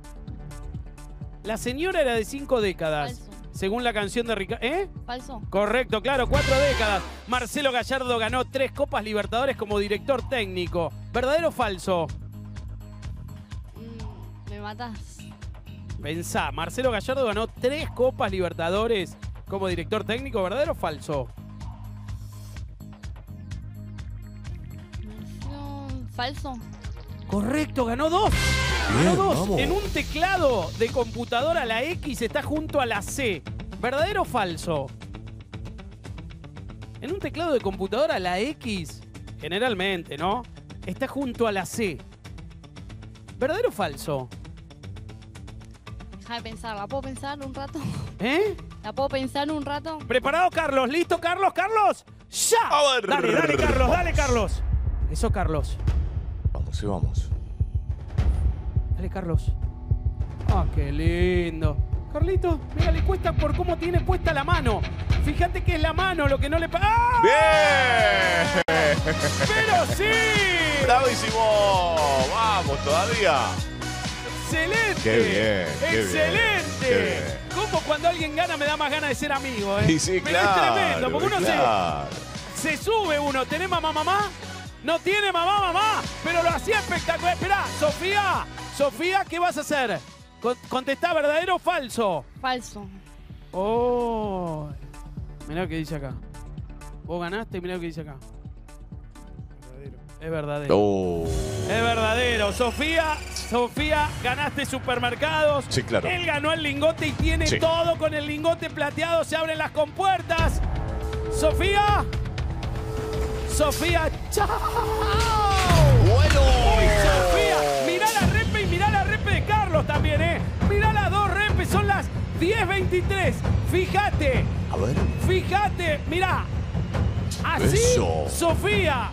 Speaker 1: La señora era de cinco décadas.
Speaker 11: Falso.
Speaker 1: Según la canción de Ricardo. ¿Eh?
Speaker 11: Falso.
Speaker 1: Correcto, claro, cuatro décadas. Marcelo Gallardo ganó tres Copas Libertadores como director técnico. ¿Verdadero o falso?
Speaker 11: me matás.
Speaker 1: Pensá, Marcelo Gallardo ganó tres Copas Libertadores como director técnico, ¿verdadero o falso?
Speaker 11: No, falso.
Speaker 1: Correcto, ganó dos.
Speaker 2: Bien,
Speaker 1: ganó dos.
Speaker 2: vamos.
Speaker 1: En un teclado de computadora la X está junto a la C. ¿Verdadero o falso? En un teclado de computadora la X, generalmente, ¿no? Está junto a la C. ¿Verdadero o falso?
Speaker 11: Deja de pensar, ¿la puedo pensar un rato?
Speaker 1: ¿Eh?
Speaker 11: ¿La puedo pensar un rato?
Speaker 1: ¿Preparado, Carlos? ¿Listo, Carlos? ¿Carlos? ¡Ya!
Speaker 2: A ver.
Speaker 1: Dale, dale, Carlos, dale, Carlos. Eso, Carlos.
Speaker 2: Vamos, sí, vamos.
Speaker 1: Dale, Carlos. Ah, qué lindo. Carlito, mira, le cuesta por cómo tiene puesta la mano. Fíjate que es la mano lo que no le... pa- ¡Ah!
Speaker 2: ¡Bien!
Speaker 1: ¡Pero sí!
Speaker 2: ¡Bravísimo! ¡Vamos todavía!
Speaker 1: ¡Excelente!
Speaker 2: ¡Qué bien! Qué
Speaker 1: ¡Excelente!
Speaker 2: Bien, qué bien.
Speaker 1: Como cuando alguien gana me da más ganas de ser amigo, ¿eh?
Speaker 2: Y sí,
Speaker 1: Pero
Speaker 2: claro,
Speaker 1: es tremendo, porque uno
Speaker 2: claro.
Speaker 1: se, se sube uno. ¿Tenés mamá, mamá? No tiene mamá, mamá, pero lo hacía espectacular. Esperá, Sofía, Sofía, ¿qué vas a hacer? Con- Contestá, ¿verdadero o falso?
Speaker 11: Falso.
Speaker 1: Oh, mirá lo que dice acá. Vos ganaste y mirá lo que dice acá. Es verdadero.
Speaker 2: Oh.
Speaker 1: Es verdadero. Sofía, Sofía, ganaste supermercados.
Speaker 2: Sí, claro.
Speaker 1: Él ganó el lingote y tiene
Speaker 2: Sí.
Speaker 1: todo con el lingote plateado. Se abren las compuertas. Sofía. Sofía, chao.
Speaker 2: Bueno.
Speaker 1: Uy, Sofía. Mirá la repe y mirá la repe de Carlos también, ¿eh? Mirá las dos repes. Son las diez veintitrés. Fíjate.
Speaker 2: A ver.
Speaker 1: Fíjate. Mirá. Así,
Speaker 2: Eso.
Speaker 1: Sofía.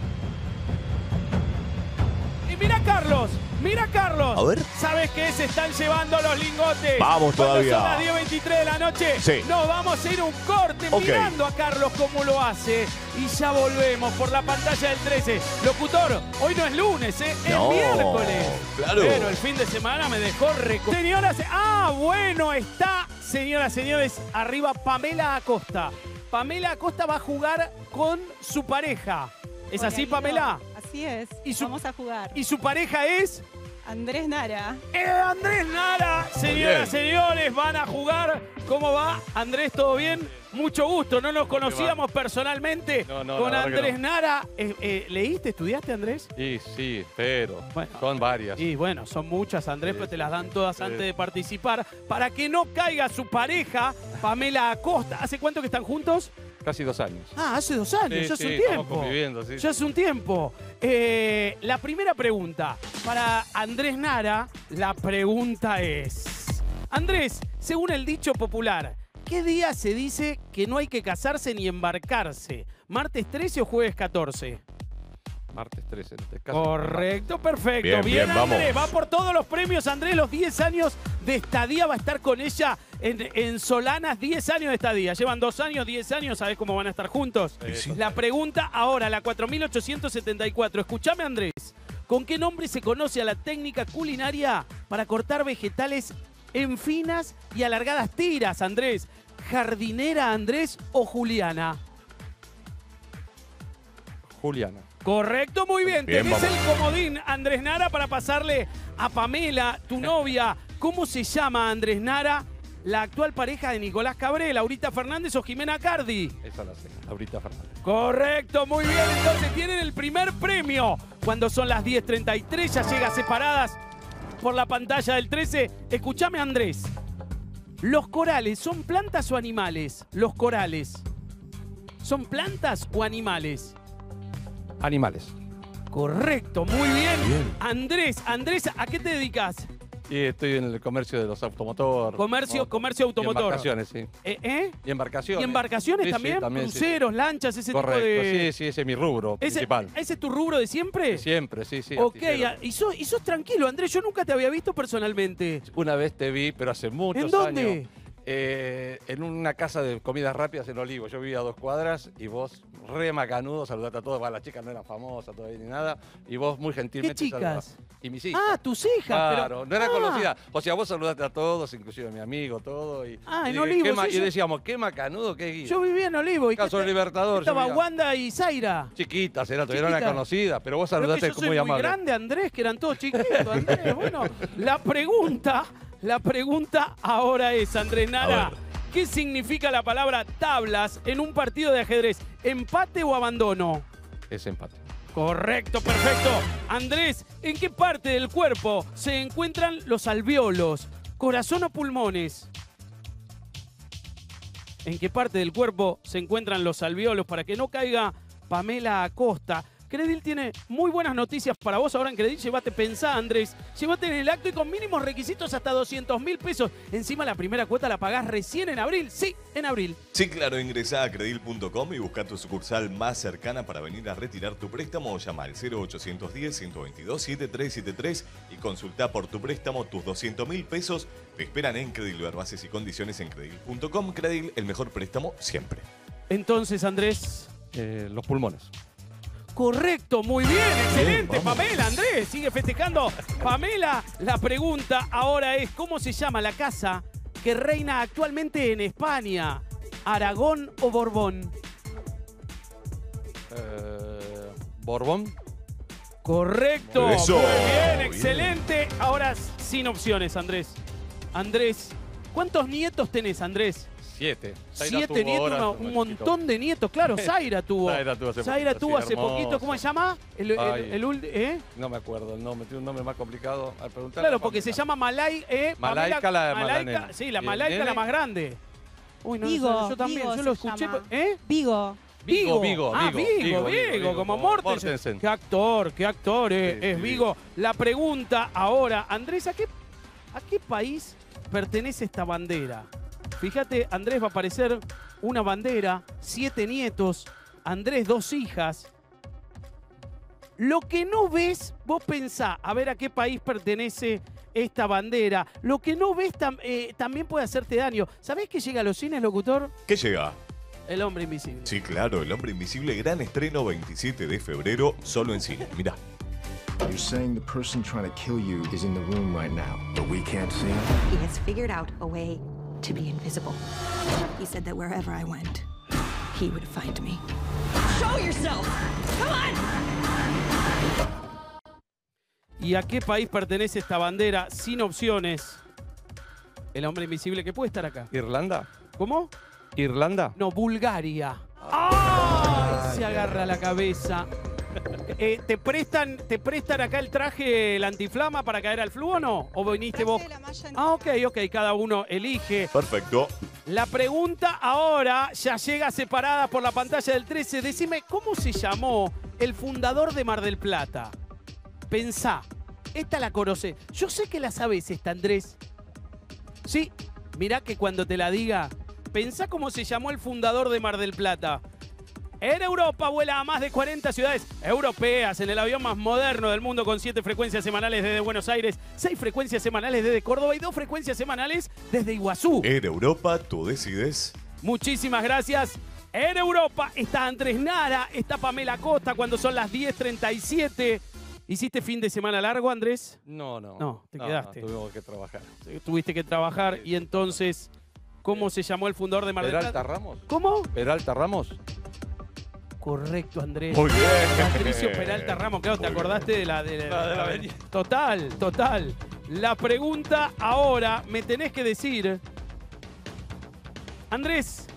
Speaker 1: Y mira Carlos, mira Carlos.
Speaker 2: A ver.
Speaker 1: ¿Sabes qué? Se están llevando los lingotes.
Speaker 2: Vamos
Speaker 1: Cuando
Speaker 2: todavía.
Speaker 1: son las diez veintitrés de la noche.
Speaker 2: Sí.
Speaker 1: Nos vamos a ir a un corte
Speaker 2: Ok.
Speaker 1: mirando a Carlos cómo lo hace. Y ya volvemos por la pantalla del trece. Locutor, hoy no es lunes, ¿eh?
Speaker 2: No,
Speaker 1: es miércoles.
Speaker 2: claro.
Speaker 1: Pero el fin de semana me dejó reco... Señoras, ah, bueno, está, señoras, señores, arriba Pamela Acosta. Pamela Acosta va a jugar con su pareja. ¿Es
Speaker 13: Hola,
Speaker 1: así,
Speaker 13: Guido.
Speaker 1: Pamela?
Speaker 13: Así es.
Speaker 1: Y su-
Speaker 13: Vamos a jugar.
Speaker 1: ¿Y su pareja es?
Speaker 13: Andrés Nara.
Speaker 1: ¡Eh, Andrés Nara! Señoras,
Speaker 2: bien.
Speaker 1: señores, van a jugar. ¿Cómo va? Andrés, ¿todo bien? Mucho gusto. No nos conocíamos personalmente.
Speaker 14: No, no,
Speaker 1: con
Speaker 14: la verdad que
Speaker 1: Andrés
Speaker 14: no.
Speaker 1: Nara. Eh, eh, ¿Leíste, estudiaste, Andrés?
Speaker 14: Sí, sí, pero
Speaker 1: Bueno.
Speaker 14: son varias.
Speaker 1: Y bueno, son muchas, Andrés,
Speaker 14: Sí,
Speaker 1: pero te
Speaker 14: sí,
Speaker 1: las dan todas
Speaker 14: sí.
Speaker 1: antes de participar. Para que no caiga su pareja, Pamela Acosta. ¿Hace cuánto que están juntos?
Speaker 14: Casi dos años.
Speaker 1: Ah, hace dos años,
Speaker 14: Sí,
Speaker 1: ya hace
Speaker 14: sí,
Speaker 1: un
Speaker 14: estamos
Speaker 1: tiempo.
Speaker 14: conviviendo, sí.
Speaker 1: Ya hace un tiempo. Eh, la primera pregunta para Andrés Nara, la pregunta es... Andrés, según el dicho popular, ¿qué día se dice que no hay que casarse ni embarcarse? ¿Martes trece o jueves catorce?
Speaker 14: Martes trece. te caso.
Speaker 1: Correcto, perfecto.
Speaker 2: Bien,
Speaker 1: Bien,
Speaker 2: bien,
Speaker 1: Andrés,
Speaker 2: vamos.
Speaker 1: va por todos los premios. Andrés, los diez años de estadía va a estar con ella en, en Solanas. diez años de estadía. Llevan dos años, diez años. ¿Sabés cómo van a estar juntos?
Speaker 14: Sí, sí.
Speaker 1: La pregunta ahora, la cuatro mil ochocientos setenta y cuatro. Escuchame, Andrés. ¿Con qué nombre se conoce a la técnica culinaria para cortar vegetales en finas y alargadas tiras, Andrés? ¿Jardinera, Andrés o Juliana?
Speaker 14: Juliana.
Speaker 1: Correcto, muy bien.
Speaker 2: Bien,
Speaker 1: Tenés
Speaker 2: vamos.
Speaker 1: el comodín, Andrés Nara, para pasarle a Pamela, tu novia. ¿Cómo se llama, Andrés Nara, la actual pareja de Nicolás Cabré, Laurita Fernández o Jimena Cardi?
Speaker 14: Esa la sé. Laurita Fernández.
Speaker 1: Correcto, muy bien. Entonces tienen el primer premio. Cuando son las diez treinta y tres, ya llega separadas por la pantalla del trece. Escúchame, Andrés. ¿Los corales son plantas o animales? Los corales. ¿Son plantas o animales?
Speaker 14: Animales.
Speaker 1: Correcto, muy bien.
Speaker 2: Bien.
Speaker 1: Andrés, Andrés, ¿a qué te dedicas?
Speaker 14: Y estoy en el comercio de los automotores.
Speaker 1: Comercio,
Speaker 14: motos.
Speaker 1: comercio
Speaker 14: Y
Speaker 1: automotor.
Speaker 14: embarcaciones, sí.
Speaker 1: ¿Eh? ¿eh?
Speaker 14: Y embarcaciones.
Speaker 1: ¿Y embarcaciones
Speaker 14: Sí, sí,
Speaker 1: también?
Speaker 14: también, sí, sí.
Speaker 1: Cruceros, lanchas, ese
Speaker 14: Correcto,
Speaker 1: tipo de...
Speaker 14: sí, sí, ese es mi rubro
Speaker 1: ¿Ese,
Speaker 14: principal.
Speaker 1: ¿Ese es tu rubro de siempre?
Speaker 14: Siempre, sí, sí.
Speaker 1: Ok,
Speaker 14: artillero.
Speaker 1: ah, y sos, y sos tranquilo, Andrés, yo nunca te había visto personalmente.
Speaker 14: Una vez te vi, pero hace muchos
Speaker 1: ¿En dónde?
Speaker 14: años. Eh, en una casa de comidas rápidas en Olivo. Yo vivía a dos cuadras y vos, re macanudo, saludaste a todos. Bueno, las chicas no eran famosas todavía ni nada. Y vos muy gentilmente
Speaker 1: ¿Qué chicas?
Speaker 14: saludaste. Y mis hijas.
Speaker 1: Ah, tus hijas.
Speaker 14: Claro,
Speaker 1: pero...
Speaker 14: no era
Speaker 1: ah.
Speaker 14: conocida. O sea, vos saludaste a todos, inclusive a mi amigo, todo. Y,
Speaker 1: Ah,
Speaker 14: y
Speaker 1: en
Speaker 14: dije,
Speaker 1: Olivo,
Speaker 14: qué ma-
Speaker 1: sí,
Speaker 14: y
Speaker 1: yo-
Speaker 14: decíamos, qué macanudo, qué guía.
Speaker 1: Yo vivía en Olivo. ¿Y
Speaker 14: Caso
Speaker 1: qué
Speaker 14: del
Speaker 1: te-
Speaker 14: Libertador. yo
Speaker 1: Estaba
Speaker 14: vivía-
Speaker 1: Wanda y Zaira.
Speaker 14: Chiquitas, era, todavía no
Speaker 1: Chiquitas.
Speaker 14: eran conocidas, pero vos
Speaker 1: Pero es
Speaker 14: saludaste
Speaker 1: que yo soy
Speaker 14: muy
Speaker 1: muy
Speaker 14: amable.
Speaker 1: grande, Andrés, que eran todos chiquitos, Andrés. Bueno, la pregunta, la pregunta ahora es, Andrés Nara, ¿qué significa la palabra tablas en un partido de ajedrez? ¿Empate o abandono?
Speaker 14: Es empate.
Speaker 1: Correcto, perfecto. Andrés, ¿en qué parte del cuerpo se encuentran los alvéolos? ¿Corazón o pulmones? ¿En qué parte del cuerpo se encuentran los alvéolos para que no caiga Pamela Acosta? Credil tiene muy buenas noticias para vos. Ahora en Credil, llévate, pensá, Andrés. Llévate en el acto y con mínimos requisitos hasta doscientos mil pesos. Encima la primera cuota la pagás recién en abril. Sí, en abril.
Speaker 2: Sí, claro, ingresá a credil punto com y busca tu sucursal más cercana para venir a retirar tu préstamo o llama al cero ochocientos diez, ciento veintidós, setenta y tres setenta y tres y consulta por tu préstamo. Tus doscientos mil pesos te esperan en Credil. Ver bases y condiciones en credil punto com. Credil, el mejor préstamo siempre.
Speaker 1: Entonces, Andrés.
Speaker 14: Eh, los pulmones.
Speaker 1: Correcto, muy bien, excelente.
Speaker 2: Bien, vamos.
Speaker 1: Pamela, Andrés, sigue festejando. Pamela, la pregunta ahora es, ¿cómo se llama la casa que reina actualmente en España? ¿Aragón o Borbón?
Speaker 14: Eh, Borbón.
Speaker 1: Correcto,
Speaker 2: Eso,
Speaker 1: muy bien,
Speaker 2: bien.
Speaker 1: excelente. Ahora sin opciones, Andrés. Andrés, ¿cuántos nietos tenés, Andrés?
Speaker 14: Siete. Zaira
Speaker 1: Siete
Speaker 14: tuvo
Speaker 1: nietos,
Speaker 14: ahora
Speaker 1: una-
Speaker 14: hace
Speaker 1: un
Speaker 14: poquito.
Speaker 1: montón de nietos. Claro, Zaira tuvo.
Speaker 14: Zaira tuvo hace
Speaker 1: Zaira
Speaker 14: poquito,
Speaker 1: tuvo
Speaker 14: sí,
Speaker 1: hace poquito.
Speaker 14: hermoso.
Speaker 1: ¿Cómo se llama? El, el-
Speaker 14: Ay.
Speaker 1: el ul- ¿eh?
Speaker 14: No me acuerdo el nombre, tiene un nombre más complicado. Al preguntar
Speaker 1: Claro, porque se llama Malay, eh,
Speaker 14: Malaika,
Speaker 1: Pamela-
Speaker 14: la más
Speaker 1: Malaika,
Speaker 14: nena.
Speaker 1: sí, la
Speaker 14: ¿Y el
Speaker 1: Malaika la
Speaker 14: nene?
Speaker 1: más grande. Uy, no,
Speaker 13: Vigo,
Speaker 1: yo, yo también,
Speaker 13: Vigo
Speaker 1: yo lo
Speaker 13: se
Speaker 1: escuché.
Speaker 13: llama.
Speaker 1: ¿Eh?
Speaker 13: Vigo.
Speaker 1: Vigo,
Speaker 14: Vigo,
Speaker 1: ah,
Speaker 14: Vigo,
Speaker 1: Vigo,
Speaker 14: Vigo,
Speaker 1: Vigo,
Speaker 14: Vigo,
Speaker 1: como
Speaker 14: como
Speaker 1: Mortensen.
Speaker 14: Mortensen.
Speaker 1: Qué actor, qué actor, eh,
Speaker 14: Sí,
Speaker 1: es
Speaker 14: sí,
Speaker 1: Vigo. La pregunta ahora, Andrés, ¿a qué, ¿a qué país pertenece esta bandera? Fíjate, Andrés, va a aparecer una bandera, siete nietos, Andrés, dos hijas. Lo que no ves, vos pensá, a ver a qué país pertenece esta bandera. Lo que no ves tam- eh, también puede hacerte daño. ¿Sabés que llega a los cines, locutor?
Speaker 2: ¿Qué llega?
Speaker 1: El hombre invisible.
Speaker 2: Sí, claro, El Hombre Invisible, gran estreno veintisiete de febrero, solo en cine. Mirá.
Speaker 15: You're saying the person trying to kill you is in the room right now, but we can't see him?
Speaker 16: He has figured out a way to be invisible. He said that wherever I went, he would find me. Show yourself! Come on!
Speaker 1: ¿Y a qué país pertenece esta bandera sin opciones? El hombre invisible que puede estar acá.
Speaker 14: ¿Irlanda?
Speaker 1: ¿Cómo?
Speaker 14: ¿Irlanda?
Speaker 1: No, Bulgaria. ¡Ay! Se agarra la cabeza. Eh, ¿te, prestan, ¿Te prestan acá el traje, el antiflama para caer al flu o no? ¿O viniste vos? Ah, ok, ok, cada uno elige.
Speaker 2: Perfecto.
Speaker 1: La pregunta ahora ya llega separada por la pantalla del trece. Decime, ¿cómo se llamó el fundador de Mar del Plata? Pensá, esta la conoce. Yo sé que la sabés esta, Andrés. Sí, mirá que cuando te la diga, pensá cómo se llamó el fundador de Mar del Plata. En Europa vuela a más de cuarenta ciudades europeas en el avión más moderno del mundo con siete frecuencias semanales desde Buenos Aires, seis frecuencias semanales desde Córdoba y dos frecuencias semanales desde Iguazú.
Speaker 2: En Europa, tú decides.
Speaker 1: Muchísimas gracias. En Europa está Andrés Nara, está Pamela Costa cuando son las diez treinta y siete. ¿Hiciste fin de semana largo, Andrés?
Speaker 14: No, no.
Speaker 1: No, te quedaste.
Speaker 14: No, tuvimos que trabajar.
Speaker 1: Tuviste que trabajar y entonces, ¿cómo se llamó el fundador de Mar del Plata?
Speaker 14: ¿Peralta Ramos?
Speaker 1: ¿Cómo?
Speaker 14: ¿Peralta Ramos?
Speaker 1: Correcto, Andrés.
Speaker 14: Muy bien.
Speaker 1: Patricio Peralta Ramos, claro, ¿te
Speaker 14: Muy
Speaker 1: acordaste de la, de,
Speaker 14: La de la avenida.
Speaker 1: Total, total. La pregunta ahora, me tenés que decir, Andrés,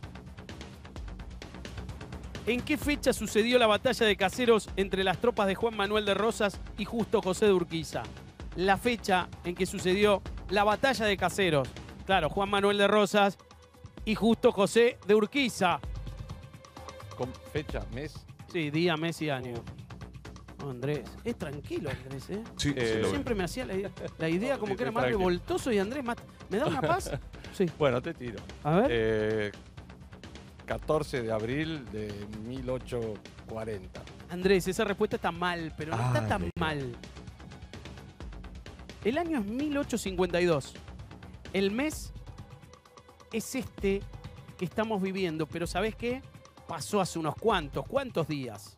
Speaker 1: ¿en qué fecha sucedió la batalla de Caseros entre las tropas de Juan Manuel de Rosas y Justo José de Urquiza? La fecha en que sucedió la batalla de Caseros. Claro, Juan Manuel de Rosas y Justo José de Urquiza.
Speaker 14: ¿Con fecha, mes?
Speaker 1: Sí, día, mes y año. Oh, Andrés, es tranquilo, Andrés, ¿eh?
Speaker 2: Sí,
Speaker 14: Eh,
Speaker 2: sí, lo
Speaker 1: Siempre me hacía la, idea- la idea
Speaker 14: No,
Speaker 1: como
Speaker 14: sí,
Speaker 1: que era
Speaker 14: sí,
Speaker 1: más
Speaker 14: tranquilo.
Speaker 1: revoltoso y Andrés más... ¿Me da una paz? Sí.
Speaker 14: Bueno, te tiro.
Speaker 1: A ver.
Speaker 14: Eh, catorce de abril de mil ochocientos cuarenta.
Speaker 1: Andrés, esa respuesta está mal, pero no está
Speaker 2: Ay,
Speaker 1: tan
Speaker 2: me-
Speaker 1: mal. El año es mil ochocientos cincuenta y dos. El mes, es este que estamos viviendo, pero ¿sabés qué? Pasó hace unos cuantos, ¿cuántos días?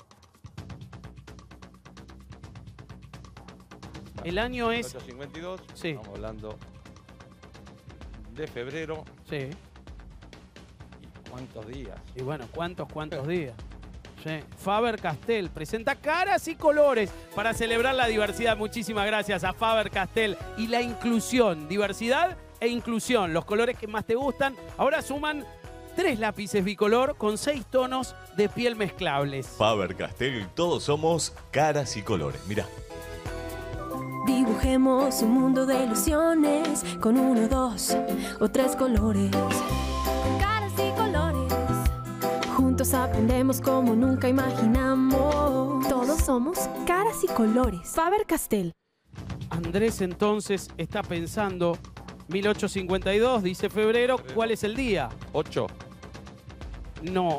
Speaker 1: El año es...
Speaker 14: mil ochocientos cincuenta y dos,
Speaker 1: sí.
Speaker 14: Estamos hablando de febrero.
Speaker 1: Sí.
Speaker 14: ¿Y cuántos días?
Speaker 1: Y bueno, ¿cuántos, cuántos días? Sí. Faber-Castell presenta caras y colores para celebrar la diversidad. Muchísimas gracias a Faber-Castell y la inclusión. Diversidad e inclusión. Los colores que más te gustan. Ahora suman tres lápices bicolor con seis tonos de piel mezclables.
Speaker 2: Faber-Castell, todos somos caras y colores. Mirá.
Speaker 13: Dibujemos un mundo de ilusiones con uno, dos o tres colores. Caras y colores. Juntos aprendemos como nunca imaginamos. Todos somos caras y colores. Faber-Castell.
Speaker 1: Andrés entonces está pensando, mil ochocientos cincuenta y dos, dice febrero, ¿cuál es el día?
Speaker 14: ocho.
Speaker 1: No.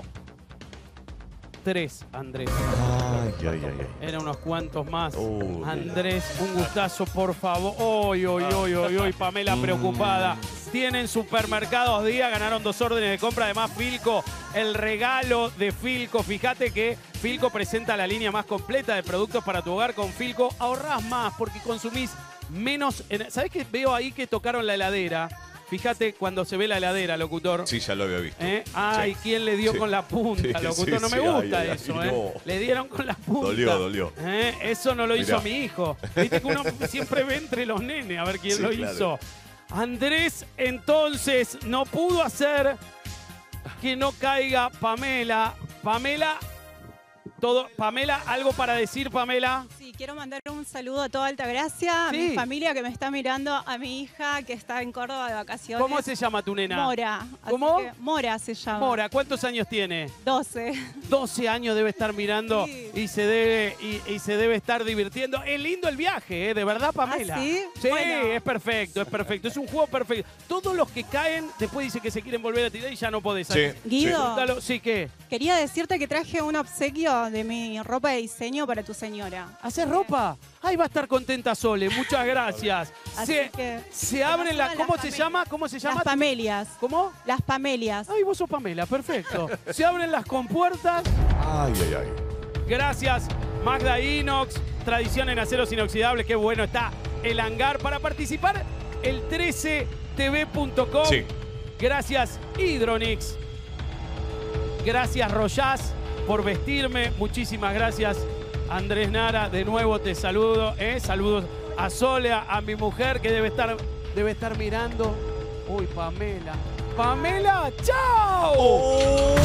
Speaker 1: Tres, Andrés.
Speaker 2: Ay, ay, ay, ay.
Speaker 1: Eran unos cuantos más.
Speaker 2: Uh,
Speaker 1: Andrés, un gustazo, por favor. Hoy, hoy, hoy, hoy, hoy, Pamela preocupada. Tienen Supermercados Día, ganaron dos órdenes de compra. Además, Filco, el regalo de Filco. Fíjate que Filco presenta la línea más completa de productos para tu hogar. Con Filco ahorrás más porque consumís menos. ¿Sabés que veo ahí que tocaron la heladera? Fíjate cuando se ve la heladera, locutor.
Speaker 2: Sí, ya lo había visto.
Speaker 1: ¿Eh? Ay,
Speaker 2: Sí.
Speaker 1: ¿quién le dio
Speaker 2: Sí.
Speaker 1: con la punta,
Speaker 2: Sí,
Speaker 1: locutor?
Speaker 2: sí,
Speaker 1: no me
Speaker 2: sí,
Speaker 1: gusta
Speaker 2: ay, ay,
Speaker 1: eso,
Speaker 2: ay,
Speaker 1: ¿eh?
Speaker 2: no.
Speaker 1: Le dieron con la punta.
Speaker 2: Dolió, dolió.
Speaker 1: ¿Eh? Eso no lo hizo
Speaker 2: Mirá.
Speaker 1: mi hijo. Viste que uno siempre ve entre los nenes a ver quién
Speaker 2: Sí,
Speaker 1: lo
Speaker 2: claro.
Speaker 1: hizo. Andrés, entonces, no pudo hacer que no caiga Pamela. Pamela, todo. Pamela, ¿algo para decir, Pamela?
Speaker 17: Sí, quiero mandar un saludo a toda Altagracia, a
Speaker 1: Sí.
Speaker 17: mi familia que me está mirando, a mi hija que está en Córdoba de vacaciones.
Speaker 1: ¿Cómo se llama tu nena?
Speaker 17: Mora. Así
Speaker 1: ¿Cómo?
Speaker 17: que Mora se llama.
Speaker 1: Mora, ¿cuántos años tiene?
Speaker 17: doce.
Speaker 1: doce años debe estar mirando
Speaker 17: Sí.
Speaker 1: y, se debe, y, y se debe estar divirtiendo. Es lindo el viaje, ¿eh? De verdad, Pamela.
Speaker 17: ¿Ah, sí?
Speaker 1: Sí,
Speaker 17: Bueno.
Speaker 1: es perfecto, es perfecto. Es un juego perfecto. Todos los que caen, después dicen que se quieren volver a tirar y ya no podés.
Speaker 2: Sí,
Speaker 17: Guido.
Speaker 1: Pregúntalo. Sí, ¿qué?
Speaker 17: Quería decirte que traje un obsequio de mi ropa de diseño para tu señora.
Speaker 1: ¿Haces ropa? Ahí va a estar contenta Sole. Muchas gracias.
Speaker 17: Así
Speaker 1: Se,
Speaker 17: que
Speaker 1: se abren las...
Speaker 17: las
Speaker 1: ¿Cómo se
Speaker 17: Pamelias.
Speaker 1: llama? ¿Cómo se llama?
Speaker 17: Las Pamelias.
Speaker 1: ¿Cómo?
Speaker 17: Las Pamelias.
Speaker 1: Ay, vos sos Pamela, perfecto. Se abren las compuertas.
Speaker 2: Ay, ay, ay.
Speaker 1: Gracias, Magda Inox, tradición en aceros inoxidables. Qué bueno está el hangar. Para participar, el trece T V punto com.
Speaker 2: Sí.
Speaker 1: Gracias, Hydronix. Gracias, Royaz, por vestirme. Muchísimas gracias, Andrés Nara. De nuevo te saludo. ¿eh? Saludos a Sole, a mi mujer que debe estar, debe estar mirando. Uy, Pamela. Pamela, ¡chao!
Speaker 2: Oh.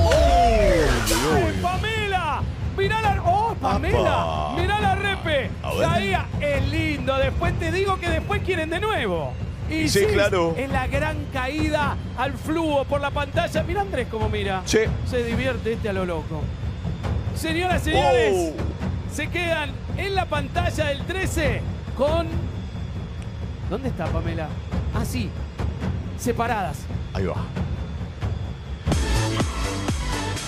Speaker 1: ¡Ay, Pamela! ¡Mirá la... ¡Oh, Pamela!
Speaker 2: Apa.
Speaker 1: ¡Mirá la repe!
Speaker 2: A ver.
Speaker 1: Caía. Es lindo. Después te digo que después quieren de nuevo. Y
Speaker 2: Sí, claro.
Speaker 1: Es la gran caída al flujo por la pantalla. Mira Andrés cómo mira.
Speaker 2: Sí.
Speaker 1: Se divierte este a lo loco. Señoras, señores,
Speaker 2: Oh.
Speaker 1: se quedan en la pantalla del trece con... ¿Dónde está Pamela? Ah, sí. Separadas.
Speaker 2: Ahí va.